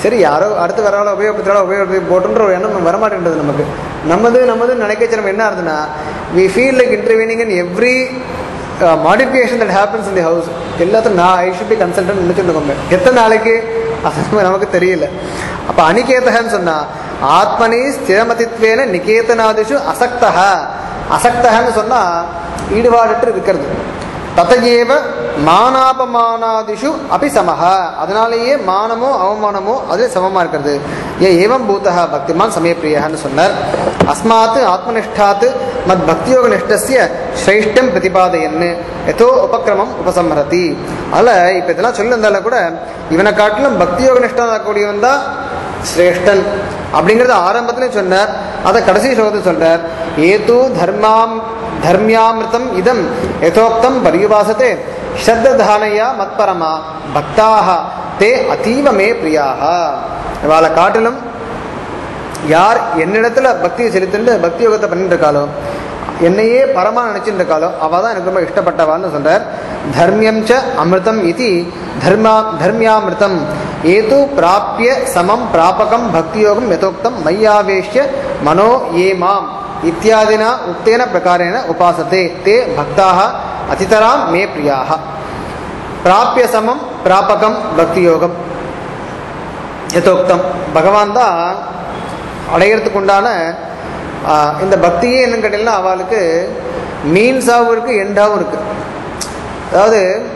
சரி யாரோ அடுத்து வராளோ உபயோகப்படுத்துகிறாளோ போட்டுன்ற ஒரு எண்ணம் வரமாட்டேன்றது நமக்கு. நம்மதுன்னு நினைக்கச்சு நம்ம என்ன ஆகுதுன்னா, we feel like intervening in every modification that happens in the house. எல்லாத்தையும் ஐ ஷுட் பி கன்சல்டன்ட் நினைச்சுட்டு இருக்கோம். எத்தனை நாளைக்கு அது நமக்கு தெரியல. அப்போ அனிகேதகன்னு சொன்னா ஆத்மனி ஸ்திரமதித்வேன நிகேதனாதிஷு அசக்தகன்னு சொன்னா ஈடுபாடு இருக்கிறது. ததையேவ மானாபமானாதிஷு அபி சமஹ, அதனாலேயே மானமோ அவமானமோ அது சமமா இருக்கிறது. ஏவம் பூதஹ பக்திமான் சமயப்பிரியன்னு சொன்னார். அஸ்மாத் ஆத்மனிஷ்டாத் மத் பக்தியோக நிஷ்டஸ்ய ஸ்ரேஷ்டம் பிரதிபாதையன்னு எதோ உபக்கிரமம் உபசம்ஹரதி. அதில் இப்போ இதெல்லாம் சொல்லியிருந்தாலும் கூட இவனை காட்டிலும் பக்தியோக நிஷ்டம் ஆகக்கூடியவன் தான் ஸ்ரேஷ்டன் அப்படிங்கிறத ஆரம்பத்திலே சொன்னார். அதை கடைசி ஸ்லோகத்தில் சொல்றார். ஏது தர்மியாமிருதம் இதம் யதோக்தம் பரியுபாசத்தே ஸ்ரத்ததானயா மத்பரமா பக்தாக தே அதீவ மே பிரியாக. இவாளை காட்டிலும் யார் என்னிடத்துல பக்தியை செலுத்திட்டு பக்தி யோகத்தை பண்ணிட்டு இருக்காளோ, என்னையே பரமா நினைச்சுட்டு இருக்காளோ, அவள் தான் எனக்கு ரொம்ப இஷ்டப்பட்டவான்னு சொல்றார். தர்மியம் ச அமிர்தம் இது தர்மியாமிருதம் ஏது பிராப்பிய சமம் பிராபகம் பக்தியோகம் யதோக்தம் மையாவேஷ்ய மனோ ஏ மாம் இத்தியாதினா உக்தேன பிரகாரேன உபாசத்தே தே பக்தாக அதிதராம் மே பிரியாக. பிராப்பிய சமம் பிராபகம் பக்தியோகம் யதோக்தம், பகவான் தான் அடையிறதுக்கு உண்டான இந்த பக்தியே என்னன்னு கேட்டீங்கன்னா அவளுக்கு மீன்ஸாகவும் இருக்குது எண்டாகவும் இருக்குது. அதாவது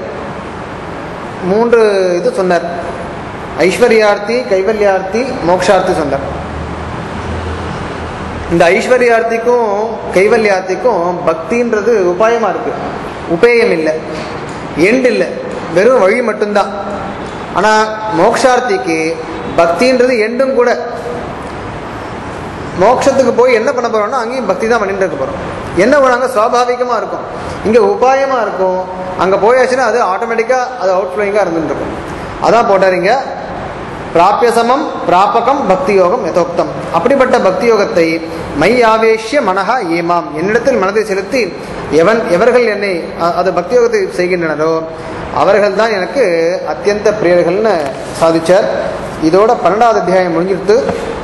3 இது சொன்னார். ஐஸ்வர்யார்த்தி, கைவல்யார்த்தி, மோக்ஷார்த்தி சொன்னார். இந்த ஐஸ்வர்யார்த்திக்கும் கைவல்யார்த்திக்கும் பக்தின்றது உபாயமாக இருக்குது, உபேயம் இல்லை, எண்டு இல்லை, வெறும் வழி மட்டும்தான். ஆனால் மோக்ஷார்த்திக்கு பக்தின்றது எண்டும் கூட. மோட்சத்துக்கு போய் என்ன பண்ண போகிறோம்னா அங்கேயும் பக்தி தான் பண்ணிட்டு இருக்க போகிறோம். என்ன பண்ணாங்க சுவாபாவிகமாக இருக்கும், இங்கே உபாயமாக இருக்கும். அங்கே போயாச்சுன்னா அது ஆட்டோமேட்டிக்காக அது அவுட் ஃப்ளோயிங்காக இருந்துட்டு இருக்கும். அதான் போட்டாரிங்க பிராப்பிய சமம் பிராபகம் பக்தி யோகம் யதோக்தம். அப்படிப்பட்ட பக்தி யோகத்தை மை ஆவேஷ்ய மனஹா ஏமாம், என்னிடத்தில் மனதை செலுத்தி எவர்கள் என்னை அது பக்தி யோகத்தை செய்கின்றனரோ அவர்கள் தான் எனக்கு அத்தியந்த பிரியர்கள்னு சாதிச்சார். இதோட 12வது அத்தியாயம் முடிஞ்சிருத்து.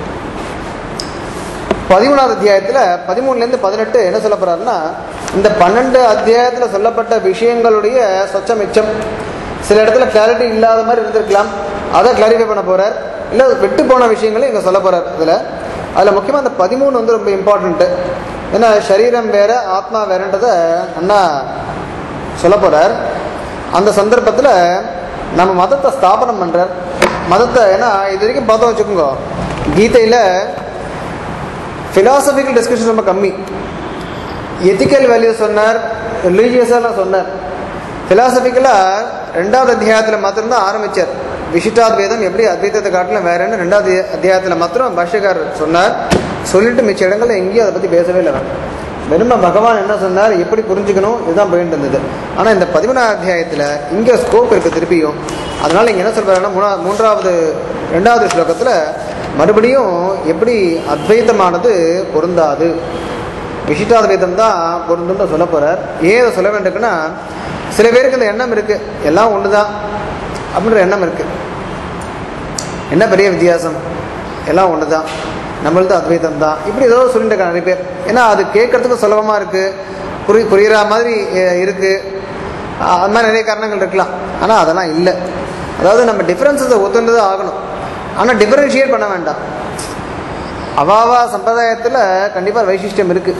13வது அத்தியாயத்தில் 13லேருந்து 18 என்ன சொல்ல போறாருன்னா, இந்த 12 அத்தியாயத்தில் சொல்லப்பட்ட விஷயங்களுடைய சொச்ச மிச்சம். சில இடத்துல கிளாரிட்டி இல்லாத மாதிரி இருந்திருக்கலாம், அதை கிளாரிஃபை பண்ண போறார். இல்லை விட்டு போன விஷயங்களும் இங்கே சொல்ல போறார். அதில் முக்கியமாக அந்த 13 வந்து ரொம்ப இம்பார்ட்டண்ட்டு. ஏன்னா சரீரம் வேற ஆத்மா வேறன்றதை அண்ணா சொல்ல போறார். அந்த சந்தர்ப்பத்தில் நம்ம மதத்தை ஸ்தாபனம் பண்ணுறார். மதத்தை ஏன்னா இது வரைக்கும் பார்த்தோம் வச்சுக்கோங்க, கீதையில் ஃபிலாசபிக்கல் டிஸ்கஷன் ரொம்ப கம்மி. எத்திக்கல் வேல்யூ சொன்னார், ரிலீஜியஸாக சொன்னார். ஃபிலாசபிக்கலாக 2வது அத்தியாயத்தில் மாத்திரம்தான் ஆரம்பித்தார். விசிஷ்டாத்வைதம் எப்படி அத்வைதத்தை காட்டிலும் வேறன்னு 2வது அத்தியாயத்தில் மாத்திரம் பாஷ்யக்காரர் சொன்னார். சொல்லிட்டு மிச்ச இடங்களில் எங்கேயும் அதை பற்றி பேசவே இல்லை. வெறும பகவான் என்ன சொன்னார், எப்படி புரிஞ்சுக்கணும், இதுதான் போயிட்டு இருந்தது. ஆனால் இந்த 13வது அத்தியாயத்தில் இங்கே ஸ்கோப் இருக்குது திருப்பியும். அதனால் இங்கே என்ன சொல்கிறாங்கன்னா 2வது ஸ்லோகத்தில் மறுபடியும் எப்படி அத்வைத்தமானது பொருந்தாது, விசிஷ்டாத்வைதம் தான் பொருந்துன்னு சொல்ல போகிறார். ஏன் அதை சொல்ல வேண்டியிருக்குன்னா, சில பேருக்கு இந்த எண்ணம் இருக்குது எல்லாம் ஒன்று தான் அப்படின்ற எண்ணம் இருக்குது. என்ன பெரிய வித்தியாசம், எல்லாம் ஒன்று தான், நம்மளது அத்வைதம் தான், இப்படி ஏதோ சொல்லிட்டு இருக்காங்க நிறைய பேர். ஏன்னா அது கேட்கறதுக்கு சுலபமாக இருக்குது, புரிகிற மாதிரி இருக்குது. அது மாதிரி நிறைய காரணங்கள் இருக்கலாம். ஆனால் அதெல்லாம் இல்லை. அதாவது நம்ம டிஃப்ரென்ஸஸை ஒத்துண்டு தான் ஆகணும். ஆனால் டிஃபரன்ஷியேட் பண்ண வேண்டாம். அவாவா சம்பிரதாயத்தில் கண்டிப்பாக வைசிஷ்டியம் இருக்குது,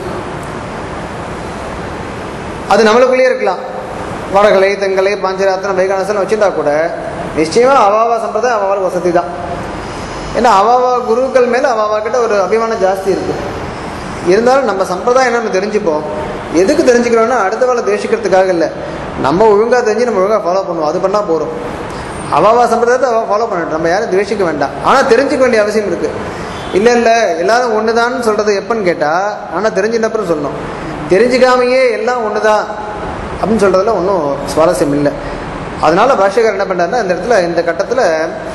அது நம்மளுக்குள்ளேயே இருக்கலாம். வடகலை தெங்கலை பாஞ்சராத்திரம் வைகானசன் வச்சுருந்தா கூட நிச்சயமாக அவாவா சம்பிரதாயம் அவாவாளுக்கு வசதி தான். ஏன்னா அவாவா குருக்கள் மேலே அவாவா கிட்ட ஒரு அபிமானம் ஜாஸ்தி இருக்குது. இருந்தாலும் நம்ம சம்பிரதாயம் என்னன்னு தெரிஞ்சுப்போம். எதுக்கு தெரிஞ்சுக்கிறோன்னா அடுத்த வேலை தேசிக்கிறதுக்காக இல்லை, நம்ம ஒழுங்காக தெரிஞ்சு நம்ம ஒழுங்காக ஃபாலோ பண்ணுவோம். அது பண்ணால் போகிறோம். அவாவா சம்பிரதாயத்தை அவள் ஃபாலோ பண்ணிட்டோம், நம்ம யாரும் துவேஷிக்க வேண்டாம். ஆனால் தெரிஞ்சிக்க வேண்டிய அவசியம் இருக்குது. இல்லை எல்லாரும் ஒன்று தான் சொல்கிறது எப்போன்னு கேட்டால், ஆனால் தெரிஞ்சினப்புறம் சொல்லணும். தெரிஞ்சுக்காமையே எல்லாம் ஒன்று தான் அப்படின்னு சொல்கிறதுல ஒன்றும் சுவாரஸ்யம் இல்லை. அதனால பாஷ்யக்காரர் என்ன பண்ணுறாருன்னா, இந்த இடத்துல இந்த கட்டத்தில்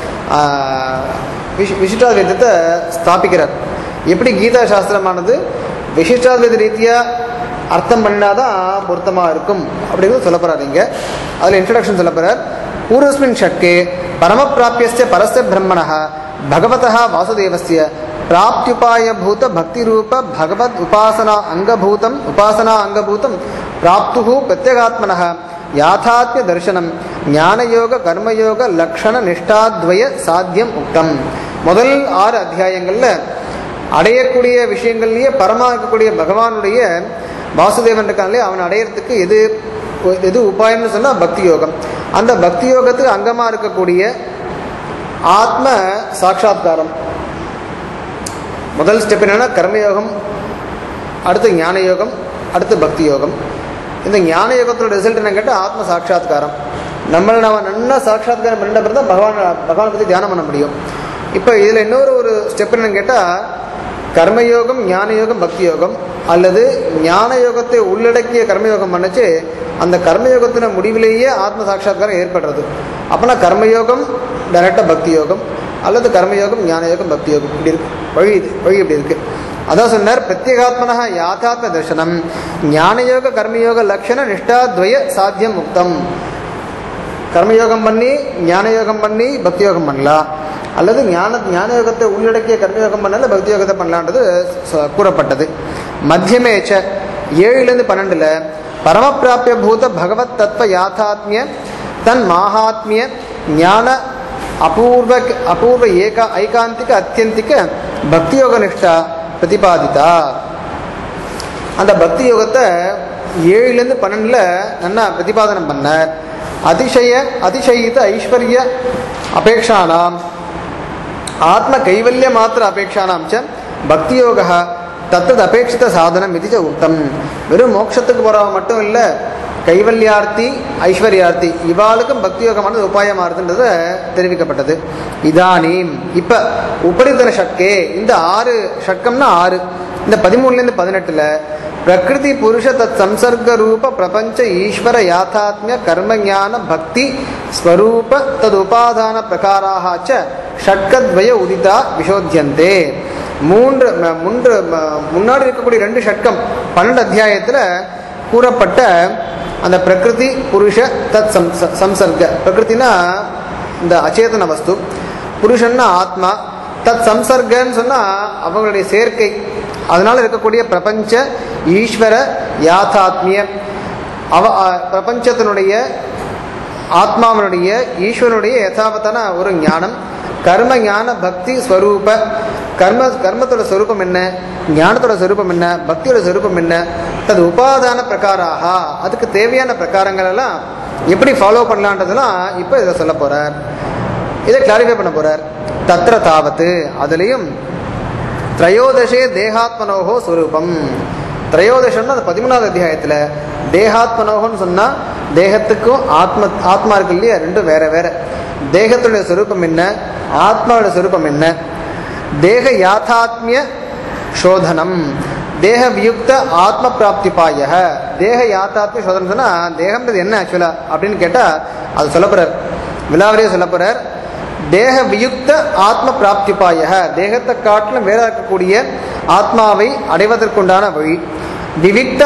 விசிஷ்டாத்வைதத்தை ஸ்தாபிக்கிறார். எப்படி கீதா சாஸ்திரமானது விசிஷ்டாத்வைத ரீதியாக அர்த்தம் பண்ணினாதான் பொருத்தமாக இருக்கும் அப்படிங்கிறது சொல்ல போகிறார். இங்கே அதில் இன்ட்ரடக்ஷன் சொல்ல போகிறார். பூர்வஸ்மின் ஷட்கே பரமப்பிராபியஸ்ய பரஸ்ய பிரம்மணः भगवतः वासुदेवस्य प्राप्त्युपायभूत भक्तिरूप भगवद उपासना अंगभूतं प्राप्तुः प्रत्यगात्मनः याथात्म्य दर्शनम ज्ञानयोग कर्मयोग लक्षण निष्ठाद्वय साध्यम उक्तम. முதல் 6 அத்தியாயங்கள்ல அடையக்கூடிய விஷயங்கள்லயே பரமா இருக்கக்கூடிய பகவானுடைய வாசுதேவன் இருக்கானே அவன் அடையறதுக்கு எது உபாயம்னு சொன்னா பக்தி யோகம். அந்த பக்தி யோகத்துக்கு அங்கமா இருக்கக்கூடிய ஆத்ம சாட்சாத்காரம். முதல் ஸ்டெப் என்னன்னா கர்மயோகம், அடுத்து ஞான யோகம், அடுத்து பக்தி யோகம். இந்த ஞான யோகத்தோட ரிசல்ட் என்ன கேட்டால் ஆத்ம சாட்சாத்காரம். நம்ம நல்லா சாட்சாத்காரம் பண்ணிட்ட பிறகு தான் பகவானை பற்றி தியானம் பண்ண முடியும். இப்போ இதில் இன்னொரு ஸ்டெப் என்னன்னு கேட்டால் கர்மயோகம், ஞான யோகம், பக்தி யோகம், அல்லது ஞான யோகத்தை உள்ளடக்கிய கர்மயோகம் பண்ணிச்சு அந்த கர்மயோகத்தின முடிவிலேயே ஆத்ம சாட்சாத்காரம் ஏற்படுறது. அப்போனா கர்மயோகம் டைரக்டாக பக்தி யோகம், அல்லது கர்மயோகம் ஞான யோகம் பக்தி யோகம் இப்படி இருக்கு. வழி இப்படி இருக்கு. அதான் சொன்னார் பிரத்யேகாத்மனः யாதாத்ம தர்சனம் ஞானயோக கர்மயோக லட்சண நிஷ்டாத்வய சாத்தியம் முக்தம். கர்மயோகம் பண்ணி ஞான யோகம் பண்ணி பக்தி யோகம் பண்ணலாம், அல்லது ஞான யோகத்தை உள்ளடக்கிய கர்மயோகம் பண்ணல பக்தி யோகத்தை பண்ணலான்றது கூறப்பட்டது. மத்தியமேச்ச 7-12 பரமப்பிராபிய பூத பகவத் தத்துவ யாதாத்மிய தன் மாஹாத்மிய ஞான அபூர்வ ஐகாந்திக அத்தியந்திக பக்தி யோக நிஷ்டா பிரதிபாதித்தா. அந்த பக்தி யோகத்தை 7-12 நல்லா பிரதிபாதனம் பண்ணார். அதிசயித்த ஐஸ்வர்ய அபேக்ஷானாம் ஆத்ம கைவல்ய மாத்திர அபேக்ஷானாம் ச பக்தி யோக தத்தது அபேட்சித சாதனம் இது உக்தம். வெறும் மோட்சத்துக்கு போறவங்க மட்டும் இல்லை, கைவல்யார்த்தி ஐஸ்வர்யார்த்தி இவாளுக்கும் பக்தி யோகமானது உபாயமானதுன்றது தெரிவிக்கப்பட்டது. இதானீம் இப்ப உபரிதன ஷட்கே இந்த 6 ஷட்கம்னா 6 இந்த 13-18 பிரகிருதி புருஷ தத் சம்சர்க ரூப பிரபஞ்ச ஈஸ்வர யாத்தாத்மிய கர்மஞான பக்தி ஸ்வரூப தது உபாதான பிரகாராக ச ஷட்கத்வய உதிதா விசோத்யந்தே. முன்னாடி இருக்கக்கூடிய 2 ஷட்கம் 12 அத்தியாயத்தில் கூறப்பட்ட அந்த பிரகிருதி புருஷ தத் சம்சர்க. பிரகிருத்தினா இந்த அச்சேதன வஸ்து, புருஷன்னா ஆத்மா, தத் சம்சர்கன்னு சொன்னா அவங்களுடைய சேர்க்கை, அதனால இருக்கக்கூடிய பிரபஞ்ச ஈஸ்வர யாத்தாத்மிய பிரபஞ்சத்தினுடைய ஆத்மாவனுடைய ஈஸ்வரனுடைய யதாவத்தான ஒரு ஞானம், கர்ம ஞான பக்தி ஸ்வரூப கர்மத்தோட ஸ்வரூபம் என்ன, ஞானத்தோட ஸ்வரூபம் என்ன, பக்தியோட ஸ்வரூபம் என்ன, தது உபாதான பிரகாராக அதுக்கு தேவையான பிரகாரங்கள் எல்லாம் எப்படி ஃபாலோ பண்ணலான்றதெல்லாம் இப்போ இதை சொல்ல போறார், இதை கிளாரிஃபை பண்ண போறார். தத்திர தாவத்து அதுலேயும் திரையோதசே தேகாத்மனோகோ ஸ்வரூபம். திரையோதசம்னா அந்த 13வது அத்தியாயத்தில் தேகாத்மனோகன்னு சொன்னால் தேகத்துக்கும் ஆத்மா இருக்கு இல்லையா, ரெண்டும் வேற வேற. தேகத்துடைய ஸ்வரூபம் என்ன, ஆத்மாவுடைய ஸ்வரூபம் என்ன. தேக யாத்தாத்மிய சோதனம் தேக வியுக்த ஆத்ம பிராப்திபாய. தேக யாத்தாத்மிய சோதனம் சொன்னால் தேகம்ன்றது என்ன ஆக்சுவலா அப்படின்னு கேட்டால் அது சொல்ல போறார், விலாவரியே சொல்ல போறார். தேக வியுக்த ஆத்ம பிராப்திபாய தேகத்தை காட்டிலும் வேற இருக்கக்கூடிய ஆத்மாவை அடைவதற்குண்டான வழி. விவிக்த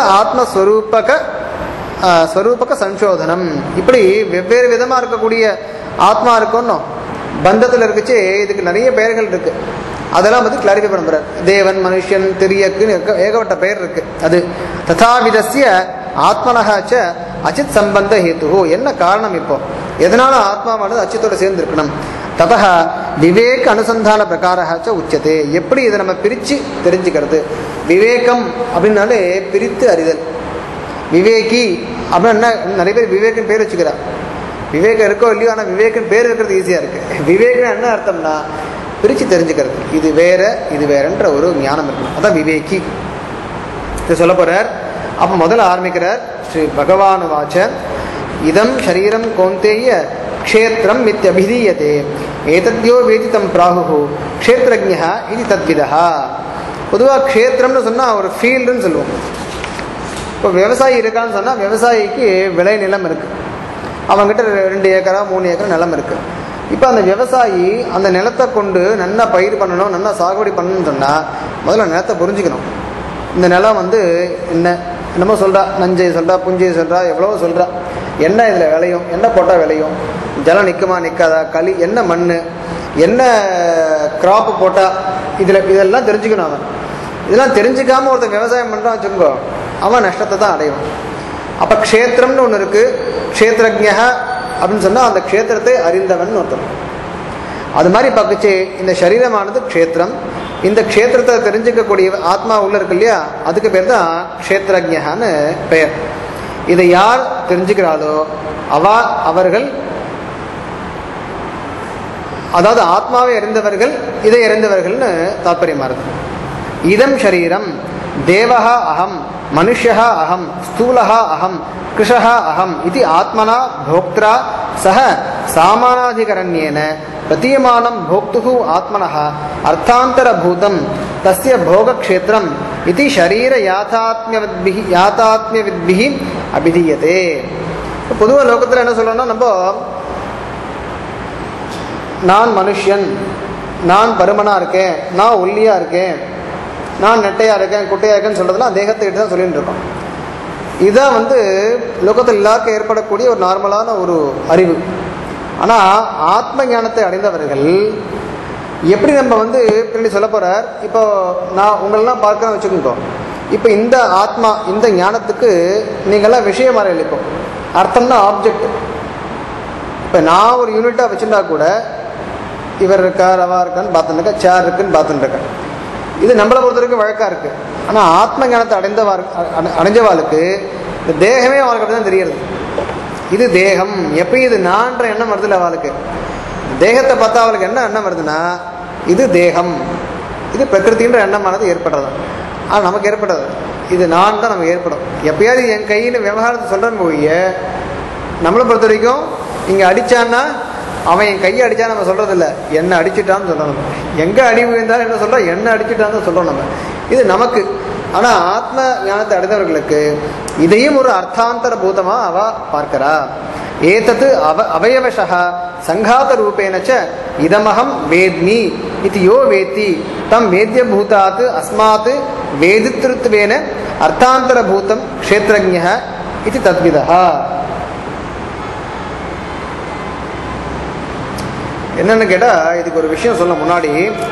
ஆத்மஸ்வரூபக சஞ்சோதனம். இப்படி வெவ்வேறு விதமாக இருக்கக்கூடிய ஆத்மா இருக்கணும், பந்தத்தில் இருக்குச்சு. இதுக்கு நிறைய பெயர்கள் இருக்கு, அதெல்லாம் வந்து கிளாரிஃபை பண்ண போறார். தேவன், மனுஷன், திரியக்குன்னு ஏகப்பட்ட பெயர் இருக்கு. அது ததாவிதஸ்ய ஆத்மனகாச்ச அச்சித் சம்பந்த ஹேத்து. என்ன காரணம், இப்போ எதனால ஆத்மாவானது அச்சித்தோட சேர்ந்து இருக்கணும். ததா விவேக அனுசந்தான பிரகாராச்ச உச்சதே. எப்படி இதை நம்ம பிரித்து தெரிஞ்சுக்கிறது. விவேகம் அப்படின்னாலே பிரித்து அறிதல். விவேகி அப்படின்னா நிறைய பேர் விவேகன் பேர் வச்சுக்கிறா. விவேகம் இருக்கோ இல்லையோ, ஆனால் விவேகன் பேர் இருக்கிறது ஈஸியாக இருக்கு. விவேகம் என்ன அர்த்தம்னா பிரித்து தெரிஞ்சுக்கிறது, இது வேற இது வேறன்ற ஒரு ஞானம் இருக்கணும், அதான் விவேகி. இதை சொல்ல போறார். அப்போ முதல்ல ஆரம்பிக்கிறார். ஸ்ரீ பகவான் வாச்ச இதம் ஷரீரம் கௌந்தேய க்ஷேத்திரம் மித்யபிதீயதே ஏதத்யோ வேதிதம் பிராஹு க்ஷேத்ரஜ்ஞா இது தத்விதா. பொதுவாக க்ஷேத்திரம்னு சொன்னால் ஒரு ஃபீல்டுன்னு சொல்லுவோம். இப்போ விவசாயி இருக்கான்னு சொன்னால் விவசாயிக்கு விளை நிலம் இருக்குது, அவங்ககிட்ட 2 ஏக்கரா 3 ஏக்கரா நிலம் இருக்குது. இப்போ அந்த விவசாயி அந்த நிலத்தை கொண்டு நல்லா பயிர் பண்ணணும், நல்லா சாகுபடி பண்ணணும்னு சொன்னால் முதல்ல நிலத்தை புரிஞ்சுக்கணும். இந்த நிலம் வந்து என்னமோ சொல்கிறா, நஞ்சை சொல்கிறா, புஞ்சை சொல்கிறா, எவ்வளவோ சொல்கிறா. என்ன இதில் விளையும், என்ன போட்டால் விளையும், ஜலம் நிற்குமா நிற்காதா, களி என்ன மண், என்ன கிராப் போட்டால் இதெல்லாம் தெரிஞ்சுக்கணும். அவன் இதெல்லாம் தெரிஞ்சுக்காமல் ஒருத்தர் விவசாயம் பண்ணுறான் வச்சுக்கோ, அவன் நஷ்டத்தை தான் அடைவான். அப்போ க்ஷேத்திரம்னு ஒன்று இருக்குது, க்ஷேத்திரஜ்ஞ அப்படின்னு சொன்னால் அந்த க்ஷேத்திரத்தை அறிந்தவன் ஒருத்தர். அது மாதிரி பார்க்கச்சு இந்த சரீரமானது க்ஷேத்திரம். இந்த க்ஷேத்திரத்தை தெரிஞ்சுக்கக்கூடிய ஆத்மா உள்ள இருக்கு இல்லையா, அதுக்கு பேர் தான் க்ஷேத்திரஜ்ஞன்னு பெயர். இதை யார் தெரிஞ்சுக்கிறாளோ அவர்கள், அதாவது ஆத்மாவை அறிந்தவர்கள், இதை அறிந்தவர்கள்னு தாற்பயமாறுது. இதம் ஷரீரம் தேவஹா அகம், மனுஷ்யா அகம், ஸ்தூலஹா அகம், கிருஷஹா அகம் இது ஆத்மனா போக்த்ரா சஹ சாமானாதிகரண்யேன பிரதீயமானம் போக்துஹு ஆத்மனஹ அர்த்தாந்தரபூதம் தஸ்ய போகக்ஷேத்திரம் இது ஷரீர யாதாத்மியவித்பிஹி அபிதீயதே. பொதுவாக லோகத்தில் என்ன சொல்றோம்னா, நம்ம நான் மனுஷன், நான் பருமனா இருக்கேன், நான் ஒல்லியா இருக்கேன், நான் நெட்டையா இருக்கேன், குட்டையா இருக்கேன்னு சொல்றதுலாம் தேகத்தை தான் சொல்லிட்டு இருக்கோம். இதுதான் லோகத்தில் எல்லாருக்கும் ஏற்படக்கூடிய ஒரு நார்மலான ஒரு அறிவு. ஆனால் ஆத்ம ஞானத்தை அடைந்தவர்கள் எப்படி நம்ம பின்னாடி சொல்ல போறார். இப்போ நான் உங்களெல்லாம் பார்க்கறேன்னு வச்சுக்கோங்க. இப்போ இந்த ஆத்மா, இந்த ஞானத்துக்கு நீங்கள்லாம் விஷயம் வரையில், இப்போ அர்த்தம்னா ஆப்ஜெக்ட். இப்போ நான் ஒரு யூனிட்டாக வச்சுருந்தா கூட இவர் இருக்கார், அவா இருக்கான்னு பார்த்துருக்கேன், சேர் இருக்குன்னு பார்த்துட்டுருக்கேன். இது நம்மளை பொறுத்த வரைக்கும் வழக்காக இருக்குது. ஆனால் ஆத்ம ஞானத்தை அடைஞ்சவாளுக்கு இந்த தேகமே அவளுக்கு அப்படி தான் தெரியுது. இது தேகம். எப்பயும் இது நான்ற எண்ணம் வருதுல்ல அவளுக்கு. தேகத்தை பார்த்தா அவளுக்கு என்ன எண்ணம் வருதுன்னா, இது தேகம், இது பிரகிருத்தின்ற எண்ணமானது ஏற்படுறது. ஆனால் நமக்கு ஏற்படாது, இது நான் தான் நமக்கு ஏற்படும். எப்பயாவது என் கையில் விவகாரத்தை சொல்கிறேன் போய் நம்மளை பொறுத்த வரைக்கும் இங்கே அடித்தான்னா அவன் என் கையை அடித்தா நம்ம சொல்கிறது இல்லை, என்ன அடிச்சுட்டான்னு சொல்கிறோம். நம்ம எங்கே அடி விழுந்தாலும் என்ன சொல்கிறோம், என்ன அடிச்சுட்டான்னு தான் சொல்கிறோம் நம்ம. இது நமக்கு. ஆனால் ஆத்ம ஞானத்தை அடைந்தவர்களுக்கு இதையும் ஒரு அர்த்தாந்தர பூதமாக அவ பார்க்கிறா. ஏதத்து அவயவசா சங்காத ரூபேனச்ச இதமகம் வேத்மி இது யோ வேத்தி தம் வேத்திய பூதாத் அஸ்மாத் வேதித்ருத்வேன அர்த்தாந்தர பூதம் க்ஷேத்ரஜ்ஞ இது தத்விதா. என்னன்னு கேட்டால், இதுக்கு ஒரு விஷயம் சொல்ல முன்னாடி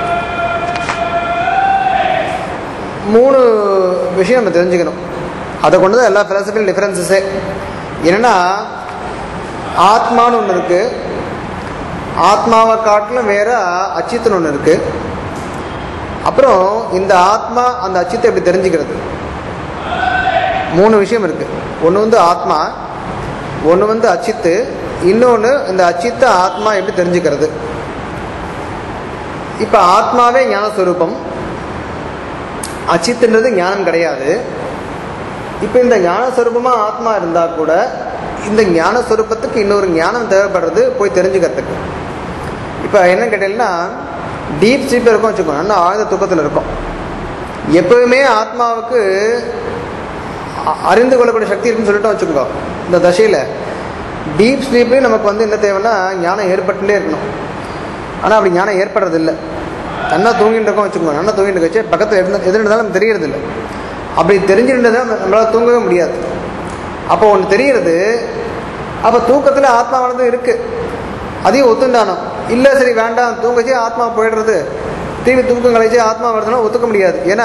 3 விஷயம் நம்ம தெரிஞ்சுக்கணும். அதை கொண்டு தான் எல்லா ஃபிலாசபிக்கல் டிஃபரன்சஸே. என்னென்னா, ஆத்மான்னு ஒன்று இருக்குது, ஆத்மாவை காட்டிலும் வேற அச்சித்துன்னு ஒன்று இருக்குது. அப்புறம் இந்த ஆத்மா அந்த அச்சித்தை எப்படி தெரிஞ்சுக்கிறது, 3 விஷயம் இருக்குது. ஒன்று ஆத்மா, ஒன்று அச்சித்து, இன்னொன்று இந்த அச்சித்த ஆத்மா எப்படி தெரிஞ்சுக்கிறது. இப்போ ஆத்மாவே ஞானஸ்வரூபம், அச்சித்துன்றது ஞானம் கிடையாது. இப்போ இந்த ஞானஸ்வரூபமாக ஆத்மா இருந்தால் கூட இந்த ஞானஸ்வரூபத்துக்கு இன்னொரு ஞானம் தேவைப்படுறது போய் தெரிஞ்சுக்கிறதுக்கு. இப்போ என்ன கேட்டீங்கன்னா, டீப் ஸ்லீப்பில் இருக்கும் வச்சுக்கோங்க, நல்லா ஆழ்ந்த தூக்கத்தில் இருக்கும். எப்பவுமே ஆத்மாவுக்கு அறிந்து கொள்ளக்கூடிய சக்தி இருக்குன்னு சொல்லிட்டோம் வச்சுக்கோங்க. இந்த தசையில் டீப் ஸ்லீப்லேயும் நமக்கு என்ன தேவைன்னா ஞானம் ஏற்பட்டுட்டே இருக்கணும். ஆனால் அப்படி ஞானம் ஏற்படுறதில்லை. நல்லா தூங்கிட்டு இருக்கோம் வச்சுக்கோங்க, நல்லா தூங்கிட்டு வச்சு பக்கத்தில் எது இருந்தாலும் நம்ம தெரியறதில்லை. அப்படி தெரிஞ்சுருந்தா நம்மளால் தூங்கவே முடியாது. அப்போ ஒன்று தெரிகிறது. அப்போ தூக்கத்தில் ஆத்மாவானது இருக்குது, அதையும் ஒத்துண்டானோ இல்லை, சரி வேண்டாம் தூங்கச்சே ஆத்மா போயிடுறது, திரும்பி தூக்கம் கழிச்சு ஆத்மா வருதுன்னா ஒத்துக்க முடியாது. ஏன்னா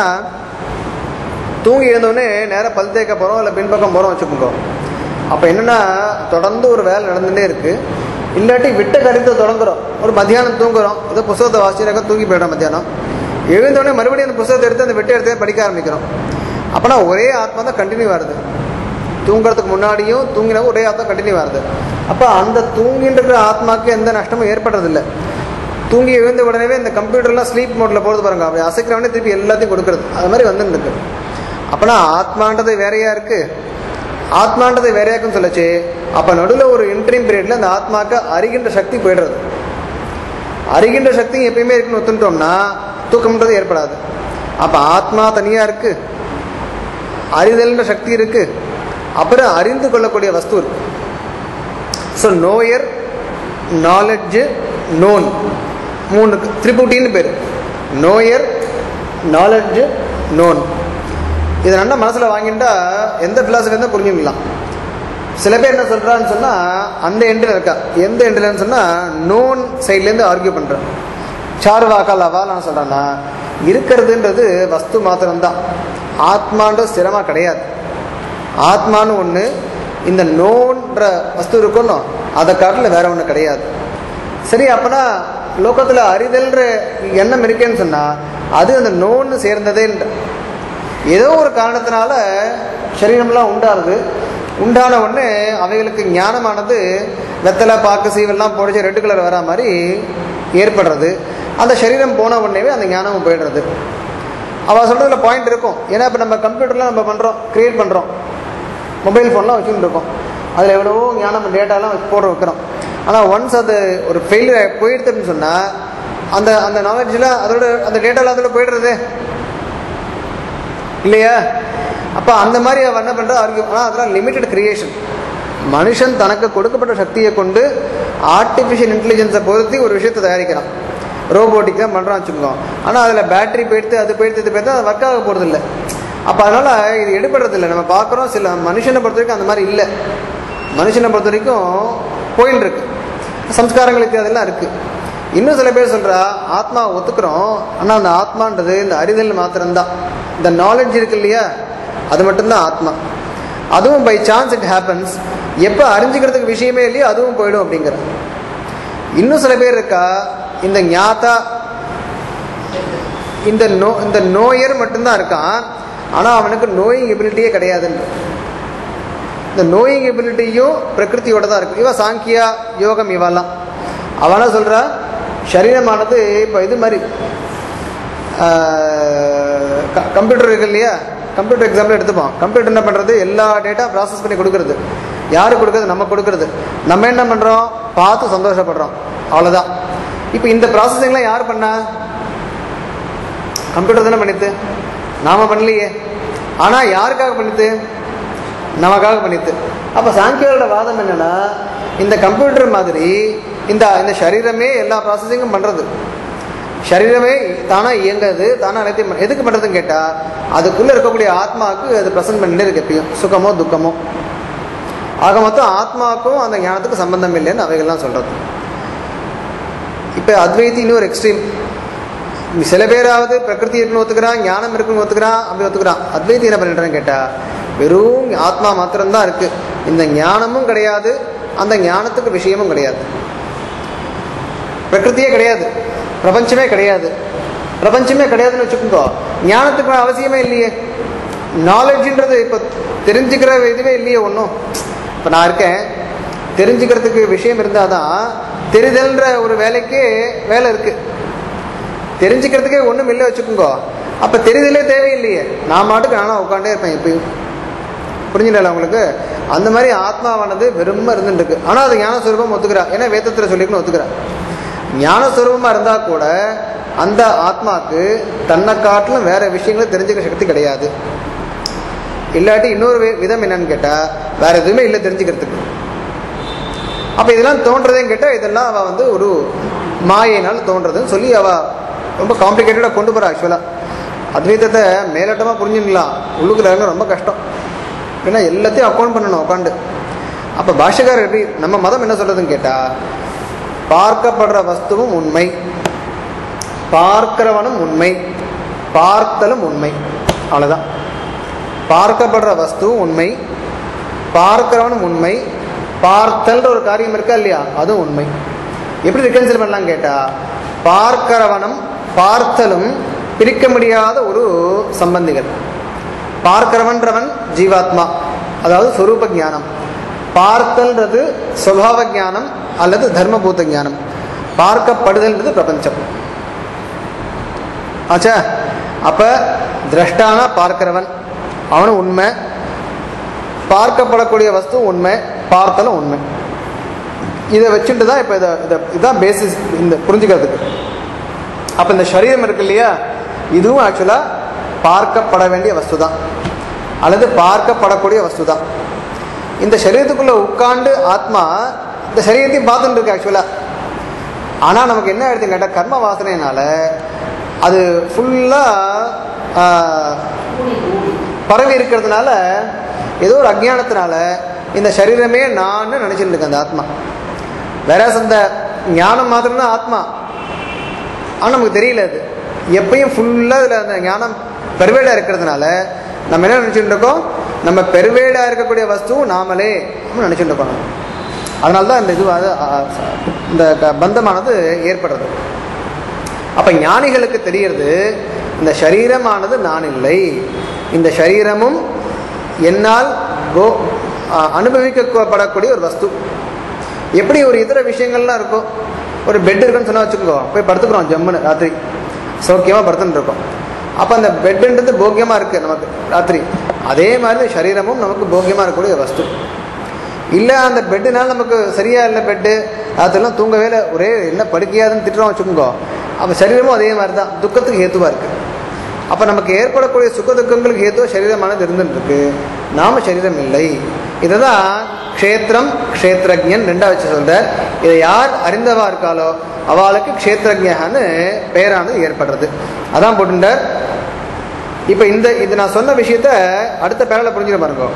தூங்கி எழுந்தோடனே நேராக பல் தேய்க்க போகிறோம், இல்லை பின்பக்கம் போகிறோம் வச்சுக்கோங்க. அப்போ என்னென்னா, தொடர்ந்து ஒரு வேலை நடந்துகிட்டே இருக்குது. இல்லாட்டி விட்ட கருத்தை தொடங்குறோம், ஒரு மத்தியானம் தூங்குறோம், ஏதோ புத்தகத்தை வாசிச்சாக்க தூங்கி போய்ட்டோம். மத்தியானம் எழுந்தோடனே மறுபடியும் அந்த புத்தகத்தை எடுத்து அந்த விட்ட இடத்தையே படிக்க ஆரம்பிக்கிறோம். அப்போனா ஒரே ஆத்மா தான் கண்டினியூ ஆகுது. தூங்குறதுக்கு முன்னாடியும் தூங்கினா ஒரே ஆத்மா கண்டினியூ ஆகுது. அப்போ அந்த தூங்கின்ற ஆத்மாவுக்கு எந்த நஷ்டமும் ஏற்படுறதில்லை. தூங்கி எழுந்த உடனே இந்த கம்ப்யூட்டர்லாம் ஸ்லீப் மோட்டில் போகிறது பாருங்க, அப்படி அசைக்கிறவனே திருப்பி எல்லாத்தையும் கொடுக்குறது, அது மாதிரி வந்துருக்கு. அப்போனா ஆத்மான்றது வேறையா இருக்குது, ஆத்மான்றது வேறையாக்குன்னு சொல்லச்சு. அப்போ நடுவில் ஒரு இன்ட்ரீம் பீரியடில் அந்த ஆத்மாவுக்கு அறிகின்ற சக்தி போயிடுறது. அறிகின்ற சக்தி எப்பயுமே இருக்குன்னு ஒத்துட்டோம்னா தூக்கம்ன்றது ஏற்படாது. அப்போ ஆத்மா தனியாக இருக்குது, அறிதல்ன்ற சக்தி இருக்குது, அப்புறம் அறிந்து கொள்ளக்கூடிய வஸ்து இருக்கு. ஸோ நோயர், நாலெட்ஜு, நோன், 3 திரிபுட்டின்னு பேர். Knower, knowledge, known. இதை நல்லா மனசில் வாங்கிட்டா எந்த ஃபிலாசபி தான் புரிஞ்சுக்கலாம். சில பேர் என்ன சொல்கிறான்னு சொன்னால் அந்த எண்டில் இருக்கா, எந்த எண்டில்னு சொன்னால் நோன் சைட்லேருந்து ஆர்கியூ பண்ணுறேன். சார்வாக்கால் அவா நான் சொல்கிறேன்னா, இருக்கிறதுன்றது வஸ்து மாத்திரம்தான், ஆத்மான்ற ஸ்திரமாக கிடையாது. ஆத்மானு ஒன்று, இந்த நோன்ற வஸ்து இருக்கணும், அதை காட்டில் வேற ஒன்று கிடையாது. சரி, அப்போனா லோகத்தில் அறிதல்ன்ற எண்ணம் இருக்கேன்னு சொன்னால் அது அந்த நோன்னு சேர்ந்ததேன்ற ஏதோ ஒரு காரணத்தினால சரீரம்லாம் உண்டாருது. உண்டான உடனே அவைகளுக்கு ஞானமானது வெத்தலை பாக்கு சீவெல்லாம் போடிச்சு ரெட் கலர் வரா மாதிரி ஏற்படுறது. அந்த சரீரம் போன உடனேவே அந்த ஞானமும் போயிடுறது. அவள் சொல்கிறதுல பாயிண்ட் இருக்கும். ஏன்னா இப்போ நம்ம கம்ப்யூட்டர்லாம் நம்ம பண்ணுறோம், க்ரியேட் பண்ணுறோம், மொபைல் ஃபோன்லாம் வச்சுட்டு இருக்கோம், அதில் எவ்வளவோ ஞானம் டேட்டாலாம் வச்சு போட வைக்கிறோம். ஆனால் ஒன்ஸ் அது ஒரு ஃபெயிலியர் போயிடுதுன்னு சொன்னால் அந்த அந்த நாலேஜில் அதோட அந்த டேட்டாவில் அதில் போய்டுறது இல்லையா? அப்போ அந்த மாதிரி அவன் என்ன பண்ணுறா ஆர்கியூ. ஆனால் அதெல்லாம் லிமிட்டட் கிரியேஷன். மனுஷன் தனக்கு கொடுக்கப்பட்ட சக்தியை கொண்டு ஆர்டிஃபிஷியல் இன்டெலிஜென்ஸை பொறுத்து ஒரு விஷயத்தை தயாரிக்கிறான், ரோபோட்டிக் தான் பண்ணுறான்னு வச்சுக்கோங்க. ஆனால் அதில் பேட்டரி போயிடுத்து அது போயிடுத்து இது போயிடுத்து அது ஒர்க் ஆக போகிறது இல்லை. அப்போ அதனால் இது எடுபடுறது இல்லை. நம்ம பார்க்குறோம் சில மனுஷனை பொறுத்த வரைக்கும் அந்த மாதிரி இல்லை. மனுஷனை பொறுத்த வரைக்கும் போயின்னு இருக்கு, சம்ஸ்காரங்களுக்கு அதெல்லாம் இருக்குது. இன்னும் சில பேர் சொல்கிறா ஆத்மா ஒத்துக்கிறோம், ஆனால் அந்த ஆத்மான்றது இந்த அறிதல் மாத்திரம்தான், இந்த நாலேஜ் இருக்கு இல்லையா, அது மட்டும்தான் ஆத்மா. அதுவும் பை சான்ஸ் இட் ஹேப்பன்ஸ், எப்போ அறிஞ்சிக்கிறதுக்கு விஷயமே இல்லையோ அதுவும் போயிடும் அப்படிங்கிற. இன்னும் சில பேர் இருக்கா இந்த ஞாத்தா இந்த நோயர் மட்டும்தான் இருக்கான், ஆனால் அவனுக்கு நோயிங் எபிலிட்டியே கிடையாதுன்ற. இந்த நோயிங் எபிலிட்டியும் பிரகிருத்தியோட தான் இருக்குது. இவன் சாங்கியா யோகம் இவெல்லாம் அவனா சொல்கிறா சரீரமானது இப்போ இது மாதிரி கம்ப்யூட்டர் இருக்கு இல்லையா, கம்ப்யூட்டர் எக்ஸாம்பிள் எடுத்துப்போம். கம்ப்யூட்டர் என்ன பண்ணுறது, எல்லா டேட்டா ப்ராசஸ் பண்ணி கொடுக்குறது. யார் கொடுக்குறது? நம்ம கொடுக்குறது. நம்ம என்ன பண்ணுறோம், பார்த்து சந்தோஷப்படுறோம், அவ்வளோதான். இப்போ இந்த ப்ராசஸிங்லாம் யார் பண்ணா? கம்ப்யூட்டர் தானே பண்ணித்து, நாம் பண்ணலையே. ஆனால் யாருக்காக பண்ணித்து? நமக்காக பண்ணித்து. அப்போ சாங்கியோட வாதம் என்னென்னா, இந்த கம்ப்யூட்டர் மாதிரி இந்த சரீரமே எல்லா ப்ராசஸிங்கும் பண்ணுறது, சரீரமே தானாக இயங்குறது, தானாக அனைத்தையும் எதுக்கு பண்ணுறதுன்னு கேட்டால் அதுக்குள்ளே இருக்கக்கூடிய ஆத்மாவுக்கு அது ப்ரெசன்ட் பண்ணிட்டு இருக்கு, எப்பயும் சுகமோ துக்கமோ. ஆக மொத்தம் ஆத்மாவுக்கும் அந்த ஞானத்துக்கு சம்பந்தம் இல்லைன்னு அவைகள்லாம் சொல்கிறது. இப்போ அத்வைத்தி இன்னொரு எக்ஸ்ட்ரீம். சில பேராவது பிரகிருதி இருக்குன்னு ஒத்துக்கிறான், ஞானம் இருக்குன்னு ஒத்துக்கிறான், அப்படி ஒத்துக்கிறான். அத்வைத்தி என்ன பண்ணிடுறான்னு கேட்டால் வெறும் ஆத்மா மாத்திரம்தான் இருக்குது, இந்த ஞானமும் கிடையாது, அந்த ஞானத்துக்கு விஷயமும் கிடையாது, பிரகிருத்தியே கிடையாது, பிரபஞ்சமே கிடையாது. பிரபஞ்சமே கிடையாதுன்னு வச்சுக்கோங்க, ஞானத்துக்கு அவசியமே இல்லையே. நாலேஜ்ன்றது இப்போ தெரிஞ்சுக்கிற இதுவே இல்லையே ஒன்றும். இப்போ நான் இருக்கேன், தெரிஞ்சுக்கிறதுக்கு விஷயம் இருந்தால் தான் தெரிதல்ன்ற ஒரு வேலைக்கே வேலை இருக்குது. தெரிஞ்சுக்கிறதுக்கே ஒன்றும் இல்லை வச்சுக்கோங்க, அப்போ தெரிதலே தேவையில்லையே. நான் மாட்டுக்கு நானும் உட்காண்டே இருப்பேன் எப்பயும். புரிஞ்சுடல உங்களுக்கு? அந்த மாதிரி ஆத்மாவானது வெறுமை இருந்துருக்கு. ஆனால் அது ஞானஸ்வரூபம் ஒத்துக்கிறா, ஏன்னா வேதத்தில் சொல்லிக்கணும் ஒத்துக்கிறா. ஞானஸ்வரூபமாக இருந்தால் கூட அந்த ஆத்மாவுக்கு தன்னை காட்டிலும் வேற விஷயங்களை தெரிஞ்சுக்கிற சக்தி கிடையாது. இல்லாட்டி இன்னொரு விதம் என்னன்னு கேட்டால் வேற எதுவுமே இல்லை தெரிஞ்சுக்கிறதுக்கு. அப்போ இதெல்லாம் தோன்றதேன்னு கேட்டால் இதெல்லாம் அவள் வந்து ஒரு மாயினால் தோன்றதுன்னு சொல்லி அவள் ரொம்ப காம்ப்ளிகேட்டடாக கொண்டு போகிறா. ஆக்சுவலாக அத்வைதத்தை மேலோட்டமாக புரிஞ்சுக்கலாம், உள்ளுக்குள்ள ரொம்ப கஷ்டம். ஏன்னா எல்லாத்தையும் அக்கௌண்ட் பண்ணணும் உட்காந்து. அப்போ பாஷ்யக்காரர் எப்படி நம்ம மதம் என்ன சொல்கிறதுன்னு கேட்டால், பார்க்கப்படுற வஸ்துவும் உண்மை, பார்க்கிறவனும் உண்மை, பார்த்தலும் உண்மை, அவ்வளோதான். பார்க்கப்படுற வஸ்துவும் உண்மை, பார்க்கிறவனும் உண்மை, பார்த்தல்ன்ற ஒரு காரியம் இருக்கா இல்லையா, அதுவும் உண்மை. எப்படி ரிகன்சில் பண்ணலாம் கேட்டால், பார்க்கிறவனும் பார்த்தலும் பிரிக்க முடியாத ஒரு சம்பந்திகள். பார்க்கிறவன்றவன் ஜீவாத்மா, அதாவது ஸ்வரூப ஞானம். பார்த்தல்ன்றது சுபாவ ஞானம் அல்லது தர்மபூத ஞானம். பார்க்கப்படுதல்ன்றது பிரபஞ்சம். ஆச்சா? அப்போ திரஷ்டானா பார்க்கிறவன், அவனும் உண்மை, பார்க்கப்படக்கூடிய வஸ்து உண்மை, பார்த்தலும் உண்மை. இதை வச்சுட்டு தான் இப்போ இதுதான் பேசிஸ் இந்த புரிஞ்சுக்கிறதுக்கு. அப்போ இந்த சரீரம் இருக்கு இல்லையா, இதுவும் ஆக்சுவலாக பார்க்கப்பட வேண்டிய வஸ்து தான் அல்லது பார்க்கப்படக்கூடிய வஸ்து தான். இந்த சரீரத்துக்குள்ளே உட்காண்டு ஆத்மா இந்த சரீரத்தையும் பார்த்துட்டு இருக்கு ஆக்சுவலாக. ஆனால் நமக்கு என்ன ஆயிடுதுன்னு கேட்டால் கர்ம வாசனையினால அது ஃபுல்லாக பரவி இருக்கிறதுனால, ஏதோ ஒரு அஜ்ஞானத்தினால இந்த சரீரமே நான் நினச்சிட்டு இருக்கு அந்த ஆத்மா. வேற அந்த ஞானம் மாத்திரம்தான் ஆத்மா. ஆனால் நமக்கு தெரியல. அது எப்பயும் ஃபுல்லாக இதில் அந்த ஞானம் பெருவேடாக இருக்கிறதுனால நம்ம என்ன நினச்சிட்டு இருக்கோம், நம்ம பெருவேடாக இருக்கக்கூடிய வஸ்துவும் நாமளே நம்ம நினச்சிட்டு இருக்கோம். அதனால தான் இந்த பந்தமானது ஏற்படுறது. அப்போ ஞானிகளுக்கு தெரியறது இந்த சரீரமானது நான் இல்லை, இந்த சரீரமும் என்னால் அனுபவிக்கப்படக்கூடிய ஒரு வஸ்து. எப்படி ஒரு இதர விஷயங்கள்லாம் இருக்கும், ஒரு பெட் இருக்குன்னு சொன்னால் வச்சுக்கோ, போய் படுத்துக்கிறோம் ஜம்முன்னு ராத்திரி சௌக்கியமாக படுத்துன்னு இருக்கோம். அப்போ அந்த பெட்டுன்றது போக்கியமாக இருக்குது நமக்கு ராத்திரி. அதே மாதிரி சரீரமும் நமக்கு போக்கியமாக இருக்கக்கூடிய வஸ்து. இல்லை அந்த பெட்டுனால நமக்கு சரியா இல்லை, பெட்டு அதெல்லாம் தூங்கவே இல்லை, ஒரே என்ன படுக்கையாதுன்னு திட்டுறோம் வச்சுக்கோங்க. அப்போ சரீரமும் அதே மாதிரி தான் துக்கத்துக்கு ஹேத்துவாக இருக்குது. அப்போ நமக்கு ஏற்படக்கூடிய சுக துக்கங்களுக்கு ஹேத்துவ சரீரமானது இருந்துட்டு இருக்கு, நாம சரீரம் இல்லை. இதை தான் க்ஷேத்திரம் க்ஷேத்திரஜன் ரெண்டா வச்சு சொல்றார். இதை யார் அறிந்தவா இருக்காளோ அவளுக்கு க்ஷேத்திரஜன்னு பெயரானது ஏற்படுறது. அதான் போட்டுட்டார். இப்போ இது நான் சொன்ன விஷயத்த அடுத்த பேரால புரிஞ்சுக்க பாருங்க.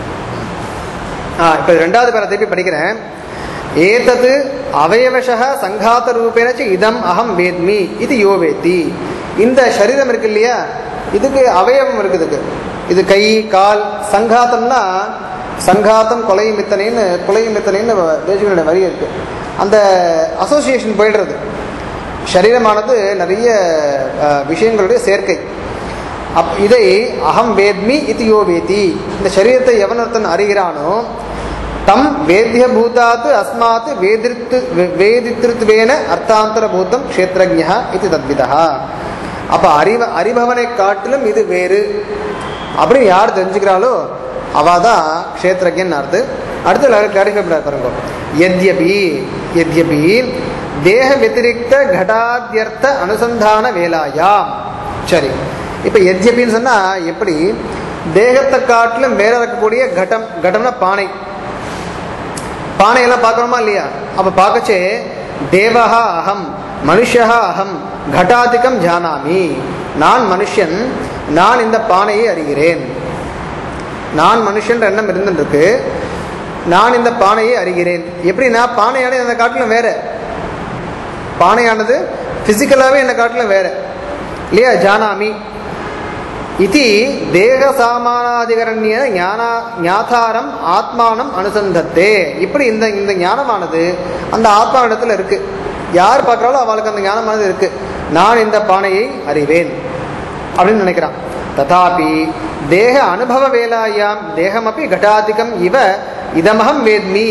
இப்போ ரெண்டாவது பேரை திருப்பி படிக்கிறேன். ஏதது அவயவசக சங்காத ரூபேனச்சு இதம் அகம் வேத்மி இது யோ வேத்தி. இந்த சரீரம் இருக்கு இல்லையா, இதுக்கு அவயவம் இருக்குதுக்கு. இது கை கால். சங்காத்தம்னா சங்காத்தம் கொலை மித்தனைன்னு தேசிகனுடைய வரி இருக்கு. அந்த அசோசியேஷன் போயிடுறது. சரீரமானது நிறைய விஷயங்களுடைய சேர்க்கை. இதை அகம் வேத்மி இது யோ வேதி. இந்த சரீரத்தை எவனொருத்தன் அறிகிறானோ தம் வேத்திய பூதாத் அஸ்மாத் வேதித்ருத்வேன அர்த்தாந்தர பூதம் க்ஷேத்ரஜ்ஞா இது தத்விதா. அப்ப அறிபவனை காட்டிலும் இது வேறு அப்படின்னு யார் தெரிஞ்சுக்கிறாளோ அவாதான் க்ஷேத்ரஜன் அர்த்தம். அடுத்து கிளாரிஃபை பண்ண பாருங்க. யத்யபி தேக வத்திரிக்த கடாத்யர்த்த அனுசந்தான வேலாயாம். சரி, இப்ப யத்யபின்னு சொன்னா எப்படி தேகத்தை காட்டிலும் வேற இருக்கக்கூடிய கடம்னா பானை. பானையெல்லாம் பார்க்கணுமா இல்லையா? அப்ப பார்க்கச்சே தேவஹா அகம் மனுஷா அகம் கடாதிகம் ஜானாமி. நான் மனுஷன், நான் இந்த பானையை அறிகிறேன். நான் மனுஷன் எண்ணம் இருந்துருக்கு, நான் இந்த பானையை அறிகிறேன். எப்படின்னா பானையானது என்னை காட்டிலும் வேற, பானையானது பிசிக்கலாவே என்னை காட்டிலும் வேற இல்லையா? ஜானாமி இது தேக சாமானாதிகரண்ய ஞாதாரம் ஆத்மானம் அனுசந்தத்தே. இப்படி இந்த ஞானமானது அந்த ஆத்மா இடத்துல இருக்கு. யார் பார்க்கிறாலும் அவளுக்கு அந்த ஞானமானது இருக்கு. நான் இந்த பானையை அறிவேன் அப்படின்னு நினைக்கிறான். ததாபி தேக அனுபவ வேலாயாம் தேகமபி கடாதிகம் இவ இதமகம் வேத்மி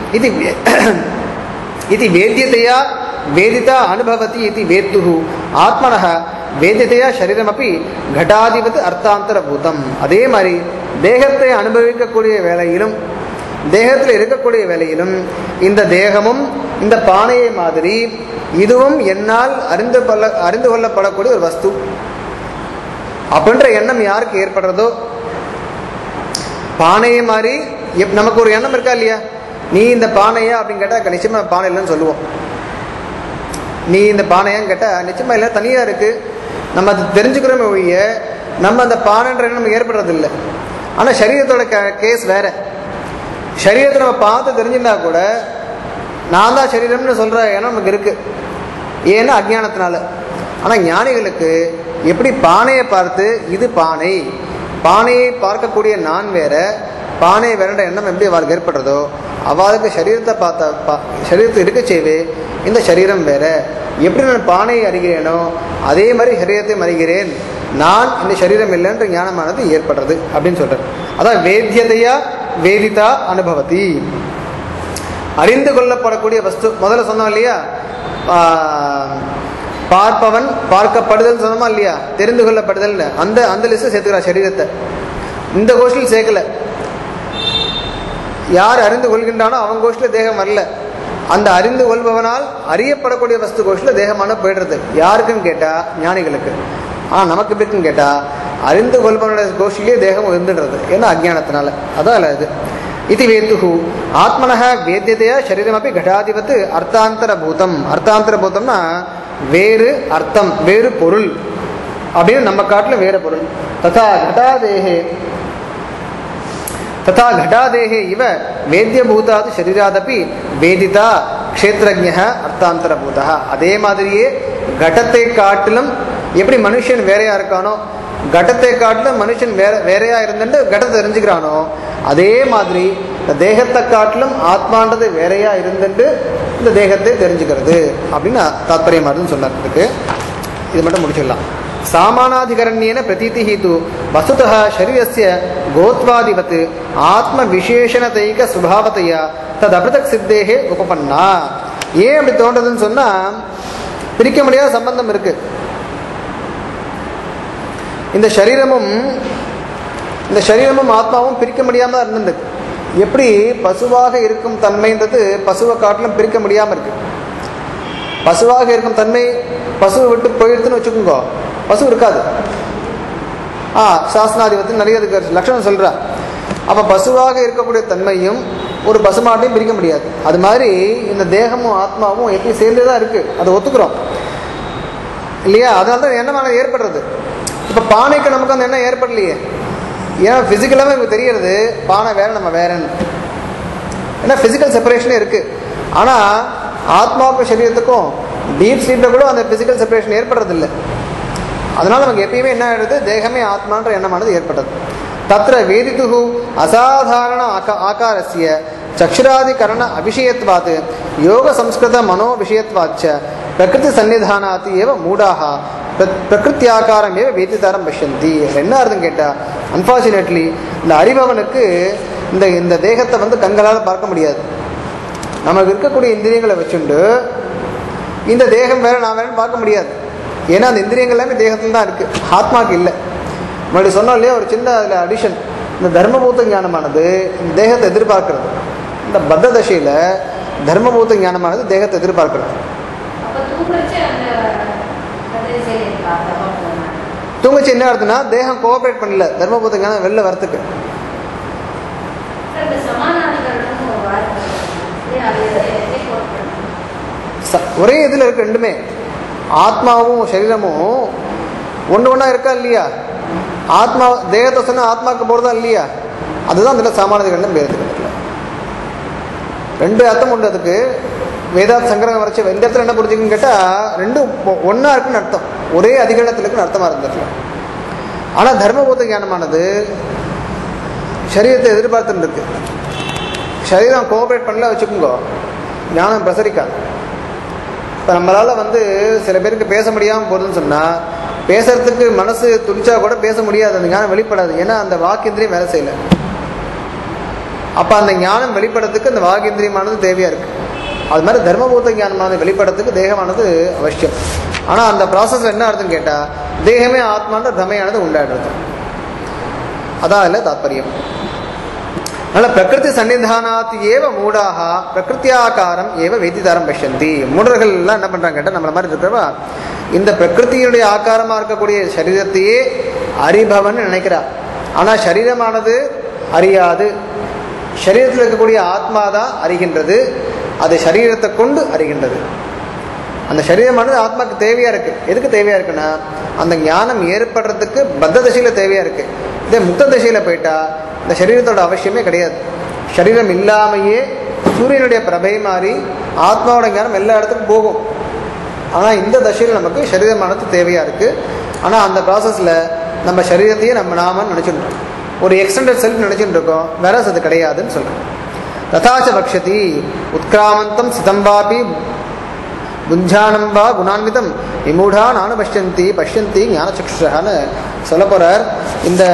இது வேத்யதையா வேதிதா அனுபவதி இது வேத்துஹு ஆத்மனஹ வேதிதையா சரீரமப்பி கடாதிபதி அர்த்தாந்தர பூதம். அதே மாதிரி தேகத்தை அனுபவிக்கக்கூடிய வேலையிலும் தேகத்தில் இருக்கக்கூடிய வேலையிலும் இந்த தேகமும் இந்த பானையை மாதிரி இதுவும் என்னால் அறிந்து கொள்ளப்படக்கூடிய ஒரு வஸ்து அப்படின்ற எண்ணம் யாருக்கு ஏற்படுறதோ, பானையை மாதிரி நமக்கு ஒரு எண்ணம் இருக்கா இல்லையா, நீ இந்த பானையா அப்படின்னு கேட்டா நிச்சயமா பானை இல்லைன்னு சொல்லுவோம். நீ இந்த பானையான்னு கேட்டா நிச்சயமா இல்லை, தனியா இருக்கு. நம்ம அது தெரிஞ்சுக்கிறோமே ஒழிய நம்ம அந்த பானைன்ற எண்ணம் நமக்கு ஏற்படுறது இல்லை. ஆனா சரீரத்தோட கேஸ் வேற. சரீரத்தை நம்ம பார்த்து தெரிஞ்சுட்டா கூட நான் தான் சரீரம்னு சொல்ற எண்ணம் நமக்கு இருக்கு. ஏன்னா அஜ்ஞானத்தினால. ஆனா ஞானிகளுக்கு எப்படி பானையை பார்த்து இது பானை, பானையை பார்க்கக்கூடிய நான் வேற, பானை வேறன்ற எண்ணம் எப்படி அவளுக்கு ஏற்படுறதோ அவளுக்கு சரீரத்தை சரீரத்தை இருக்க செய்வே இந்த சரீரம் வேற. எப்படி நான் பானையை அறிகிறேனோ அதே மாதிரி சரீரத்தையும் அறிகிறேன். நான் இந்த சரீரம் இல்லைன்ற ஞானமானது ஏற்படுறது அப்படின்னு சொல்றேன். அதான் வேத்தியதையா வேதிதா அனுபவதி, அறிந்து கொள்ளப்படக்கூடிய வஸ்து. முதல்ல சொன்னோம் இல்லையா, பார்ப்பவன் பார்க்கப்படுதல் சொன்னோமா இல்லையா, தெரிந்து கொள்ளப்படுதல். அந்த லிஸ்ட் சேர்த்துக்கிறா சரீரத்தை. இந்த கோஷ்டில் சேர்க்கல. யார் அறிந்து கொள்கின்றானோ அவன் கோஷ்டில தேகம் வரல. அந்த அறிந்து கொள்பவனால் அறியப்படக்கூடிய வஸ்து கோஷ்டில தேகமான போயிடுறது. யாருக்குன்னு கேட்டா ஞானிகளுக்கு. நமக்கு எப்படின்னு கேட்டா அறிந்து கொள்பவனுடைய கோஷ்டிலேயே தேகம் இருந்துடுறது. ஏன்னா அஜ்ஞானத்தினால. அதான் இது இது வேத்துஹு ஆத்மனஹ வேத்தியதையா சரீரமப்பி கடாதிபத்து அர்த்தாந்தர பூதம். அர்த்தாந்தர பூதம்னா வேறு அர்த்தம், வேறு பொருள் அப்படின்னு நம்ம காட்டில் வேற பொருள். ததா கடாதேகே तथा घटादेहे इव वेद्यभूतादि शरीरादपि वेदिता क्षेत्रज्ञः अर्थान्तरभूतः. அதே மாதிரியே கடத்தை காட்டிலும் எப்படி மனுஷன் வேறையா இருக்கானோ, கடத்தை காட்டிலும் மனுஷன் வேறையா இருந்துட்டு கடத்தை தெரிஞ்சுக்கிறானோ, அதே மாதிரி இந்த தேகத்தை காட்டிலும் ஆத்மான்றது வேறையா இருந்துட்டு இந்த தேகத்தை தெரிஞ்சுக்கிறது அப்படின்னு தாத்பரியமானதுன்னு சொன்னதுக்கு இது மட்டும் முடிச்சிடலாம். सामानाधिकरण्येन प्रतीतिः तु वस्तुतः शरीरस्य गोत्वादिवत् आत्मविशेषणतैक स्वभावतया तदपृथक् सिद्धेः उपपन्ना. ஏன் அப்படி தோன்றதுன்னு சொன்னா, பிரிக்க முடியாத சம்பந்தம் இருக்கு. இந்த சரீரமும் ஆத்மாவும் பிரிக்க முடியாம தான் இருந்தது. எப்படி பசுவாக இருக்கும் தன்மைன்றது பசுவை காட்டிலும் பிரிக்க முடியாம இருக்கு. பசுவாக இருக்கும் தன்மை பசுவை விட்டு போயிடுதுன்னு வச்சுக்கோங்க, பசு இருக்காது. சாஸ்திராதிபத்தி நிறைய லட்சணம் சொல்றா. அப்ப பசுவாக இருக்கக்கூடிய தன்மையும் ஒரு பசுமாட்டையும் பிரிக்க முடியாது. அது மாதிரி இந்த தேகமும் ஆத்மாவும் எப்படி சேர்ந்துதான் இருக்கு, அதை ஒத்துக்கிறோம் இல்லையா? அதனால தான் எண்ணமானது ஏற்படுறது. இப்ப பானைக்கு நமக்கு அந்த எண்ணம் ஏற்படலையே, ஏன்னா பிசிக்கலாவே நமக்கு தெரியறது பானை வேற நம்ம வேறன்னு. ஏன்னா பிசிக்கல் செப்பரேஷனே இருக்கு. ஆனா ஆத்மாவுக்கும் சரீரத்துக்கும் டீப் ஸ்லீப்ல கூட அந்த பிசிக்கல் செப்பரேஷன் ஏற்படுறது இல்லை. அதனால நமக்கு எப்பயுமே என்ன ஆயிடுது, தேகமே ஆத்மான்ற எண்ணமானது ஏற்பட்டது. தத்ர வேதித்து அசாதாரண ஆகாரஸ்ய சக்ஷுராதிகரண அபிஷயத்வாத் யோக சம்ஸ்கிருத மனோ விஷயத்வாச்ச பிரகிருதி சன்னிதானாத் ஏவ மூடாக பிரகிருத்தியாக்காரம் ஏவ வேதிதாரம் பஷ்யந்தி. என்ன அர்த்தம் கேட்டா, அன்பார்ச்சுனேட்லி இந்த அறிபவனுக்கு இந்த தேகத்தை கண்களால் பார்க்க முடியாது. நமக்கு இருக்கக்கூடிய இந்திரியங்களை வச்சுண்டு இந்த தேகம் வேற நான் வேறன்னு பார்க்க முடியாது. ஏன்னா அந்த இந்திரியங்கள் எல்லாமே தேகத்தில் தான் இருக்கு, ஆத்மாவுக்கு இல்லை. முன்னாடி சொன்னோம் இல்லையா, ஒரு சின்ன அதில் அடிஷன். இந்த தர்மபூத ஞானமானது தேகத்தை எதிர்பார்க்கிறது. இந்த பத்த தசையில தர்மபூத ஞானமானது தேகத்தை எதிர்பார்க்கிறது. தூங்கச்சு என்ன அர்த்தம்னா, தேகம் கோஆபரேட் பண்ணல தர்மபூத ஞானம் வெளில வரத்துக்கு. ஒரே இதுல இருக்கு ரெண்டுமே, ஆத்மாவும் சரீரமும் ஒன்று ஒன்றா இருக்கா இல்லையா? ஆத்மா தேகத்தை சொன்னா ஆத்மாவுக்கு போறதா இல்லையா? அதுதான் அதில் சாமானியர்கள் வேதத்துக்கு ரெண்டு அர்த்தம் உண்டு. அதுக்கு வேதாத் சங்கரகம் வரைச்ச இந்த இடத்துல என்ன புரிஞ்சுக்குன்னு கேட்டா, ரெண்டும் ஒன்னா இருக்குன்னு அர்த்தம், ஒரே அதிகரணத்தில் இருக்குன்னு அர்த்தமா இருந்துருக்கலாம். ஆனா தர்மபூத ஞானமானது சரீரத்தை எதிர்பார்த்துன்னு இருக்கு. சரீரம் கோஆபரேட் பண்ணல வச்சுக்கோங்க, ஞானம் பிரசரிக்காது. இப்போ நம்மளால் சில பேருக்கு பேச முடியாமல் போகுதுன்னு சொன்னால், பேசுறதுக்கு மனசு துடிச்சா கூட பேச முடியாது, அந்த ஞானம் வெளிப்படாது. ஏன்னா அந்த வாக்கேந்திரியம் வேலை செய்யலை. அப்போ அந்த ஞானம் வெளிப்படுறதுக்கு அந்த வாக்கேந்திரியமானது தேவையாக இருக்குது. அது மாதிரி தர்மபூத ஞானமானது வெளிப்படுறதுக்கு தேகமானது அவசியம். ஆனால் அந்த ப்ராசஸில் என்ன ஆகுதுன்னு கேட்டால், தேகமே ஆத்மான்ற பிரமையானது உண்டாடுறது. அதான் இல்லை தாத்பரியம். அதனால் பிரகிருதி சன்னிதானாத் ஏவ மூடாக பிரகிருத்தியாக்காரம் ஏவ வேதிதாரம் பஷ்யந்தி. மூடர்கள் எல்லாம் என்ன பண்ணுறாங்க கேட்டால், நம்மள மாதிரி இருக்கிறவா இந்த பிரகிருத்தியுடைய ஆக்காரமாக இருக்கக்கூடிய சரீரத்தையே அறிபவன் நினைக்கிறார். ஆனால் சரீரமானது அறியாது, சரீரத்தில் இருக்கக்கூடிய ஆத்மா தான் அறிகின்றது. அது சரீரத்தை கொண்டு அறிகின்றது. அந்த சரீரமானது ஆத்மாவுக்கு தேவையாக இருக்குது. எதுக்கு தேவையாக இருக்குன்னா, அந்த ஞானம் ஏற்படுறதுக்கு பத்த தசையில் தேவையாக இருக்குது. இதே முக்த தசையில் போயிட்டா இந்த சரீரத்தோட அவசியமே கிடையாது. சரீரம் இல்லாமையே சூரியனுடைய பிரபை மாறி ஆத்மாவோட ஞானம் எல்லா இடத்துக்கும் போகும். ஆனால் இந்த தசையில் நமக்கு சரீரமானது தேவையாக இருக்குது. ஆனால் அந்த ப்ராசஸில் நம்ம சரீரத்தையே நாம நினச்சிட்டு ஒரு எக்ஸ்டெண்டட் செல்ஃப் நினச்சிட்டு இருக்கோம், வேற அது கிடையாதுன்னு சொல்கிறோம். ததாச்ச பக்ஷதி உத்கிராமந்தம் சிதம்பாபி புஞ்சானம் வா குணான்விதம் விமூடா நானு பஷ்யந்தி ஞானசக்ஷுஷான்னு சொல்ல போகிறார். இந்த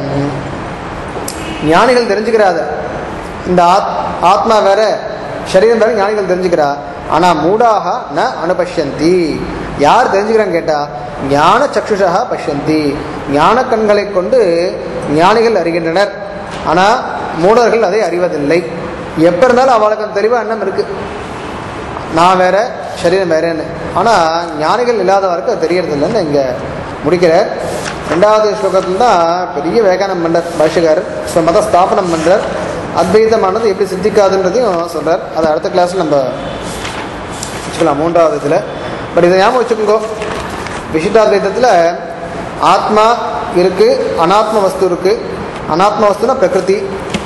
ஞானிகள் தெரிஞ்சுக்கிறாத இந்த ஆத்மா வேற சரீரம் வேற ஞானிகள் தெரிஞ்சுக்கிறா. ஆனால் மூடாக ந அனுபஷ்யந்தி. யார் தெரிஞ்சுக்கிறான்னு கேட்டால், ஞான சக்ஷுஷா பஷ்யந்தி, ஞான கண்களை கொண்டு ஞானிகள் அறிகின்றனர். ஆனால் மூடர்கள் அதை அறிவதில்லை. எப்போ இருந்தாலும் அவளுக்கு அந்த தெளிவாக எண்ணம் இருக்குது, நான் வேற சரீரம் வேறேன்னு. ஆனால் ஞானிகள் இல்லாதவருக்கு அது தெரியறதில்லைன்னு இங்கே முடிக்கிறார். ரெண்டாவது ஸ்லோகத்தில் தான் பெரிய வேகானம் பண்ணுறார் பாஷ்யக்கார். மத ஸ்தாபனம் பண்ணுறார். அத்வைதமானது எப்படி சித்திக்காதுன்றதையும் சொல்கிறார். அதை அடுத்த கிளாஸில் நம்ம வச்சுக்கலாம், மூன்றாவது இதில். பட் இதை ஞாபகம் வச்சுக்கோங்க, விசிஷ்டாத்வைதத்தில் ஆத்மா இருக்குது, அனாத்ம வஸ்து இருக்குது. அனாத்ம வஸ்துனா பிரகிருதி,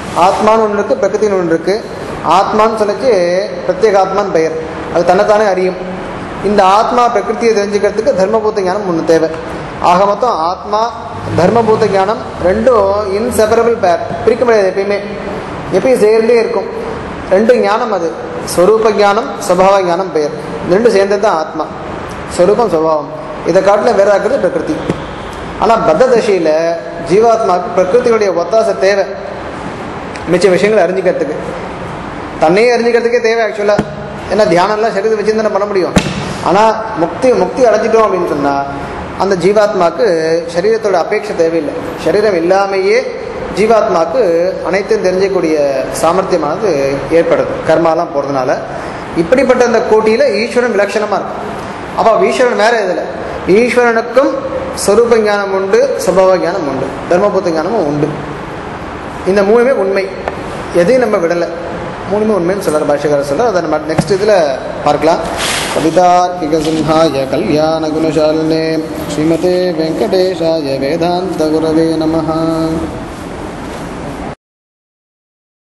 ஆத்மான்னு ஒன்று இருக்குது, பிரகிருத்தின்னு ஒன்று இருக்குது. ஆத்மான்னு சொல்லிச்சு பிரத்யேகாத்மான்னு பெயர், அது தன்னைத்தானே அறியும். இந்த ஆத்மா பிரகிருத்தியை தெரிஞ்சுக்கிறதுக்கு தர்மபூத ஞானம் ஒன்று தேவை. ஆக மொத்தம் ஆத்மா தர்மபூத ஞானம் ரெண்டும் இன்செப்பரபிள் பேர், பிரிக்க முடியாது. எப்பயும் சேர்ந்தே இருக்கும் ரெண்டு ஞானம். அது ஸ்வரூப ஞானம், சுபாவ ஞானம் பெயர். ரெண்டும் சேர்ந்தது தான் ஆத்மா. ஸ்வரூபம் சுபாவம், இதை காட்டில் வேற இருக்கிறது பிரகிருதி. ஆனால் பத்த தசையில் ஜீவாத்மாவுக்கு பிரகிருத்தியுடைய ஒத்தாசை தேவை மிச்ச விஷயங்களை அறிஞ்சிக்கிறதுக்கு. தன்னையே அறிஞ்சிக்கிறதுக்கே தேவை ஆக்சுவலாக. ஏன்னா தியானம்லாம் சரீரத்தை வச்சு தானே பண்ண முடியும். ஆனால் முக்தி அடைஞ்சிட்டோம் அப்படின்னு சொன்னால் அந்த ஜீவாத்மாவுக்கு சரீரத்தோட அபேட்சை தேவையில்லை. சரீரம் இல்லாமையே ஜீவாத்மாவுக்கு அனைத்தையும் தெரிஞ்சக்கூடிய சாமர்த்தியமானது ஏற்படுது கர்மாலாம் போகிறதுனால. இப்படிப்பட்ட அந்த கோட்டியில் ஈஸ்வரன் விலட்சணமாக இருக்கும். அப்போ ஈஸ்வரன் வேற இதில் ஈஸ்வரனுக்கும் ஸ்வரூப ஞானம் உண்டு, சுபாவ ஞானம் உண்டு, தர்மபூத ஞானமும் உண்டு. இந்த மூணுமே உண்மை, எதையும் நம்ம விடலை. மூணுமே உண்மைன்னு சொல்கிறார் பாஷ்யக்காரர் சொல்கிறார். அதை நம்ம நெக்ஸ்ட் இதில் பார்க்கலாம். கவிதார்க்கிக சிம்ஹாய கல்யாண குணசாலினே ஸ்ரீமதே வெங்கடேஷாய வேதாந்த குரவே நமஹ.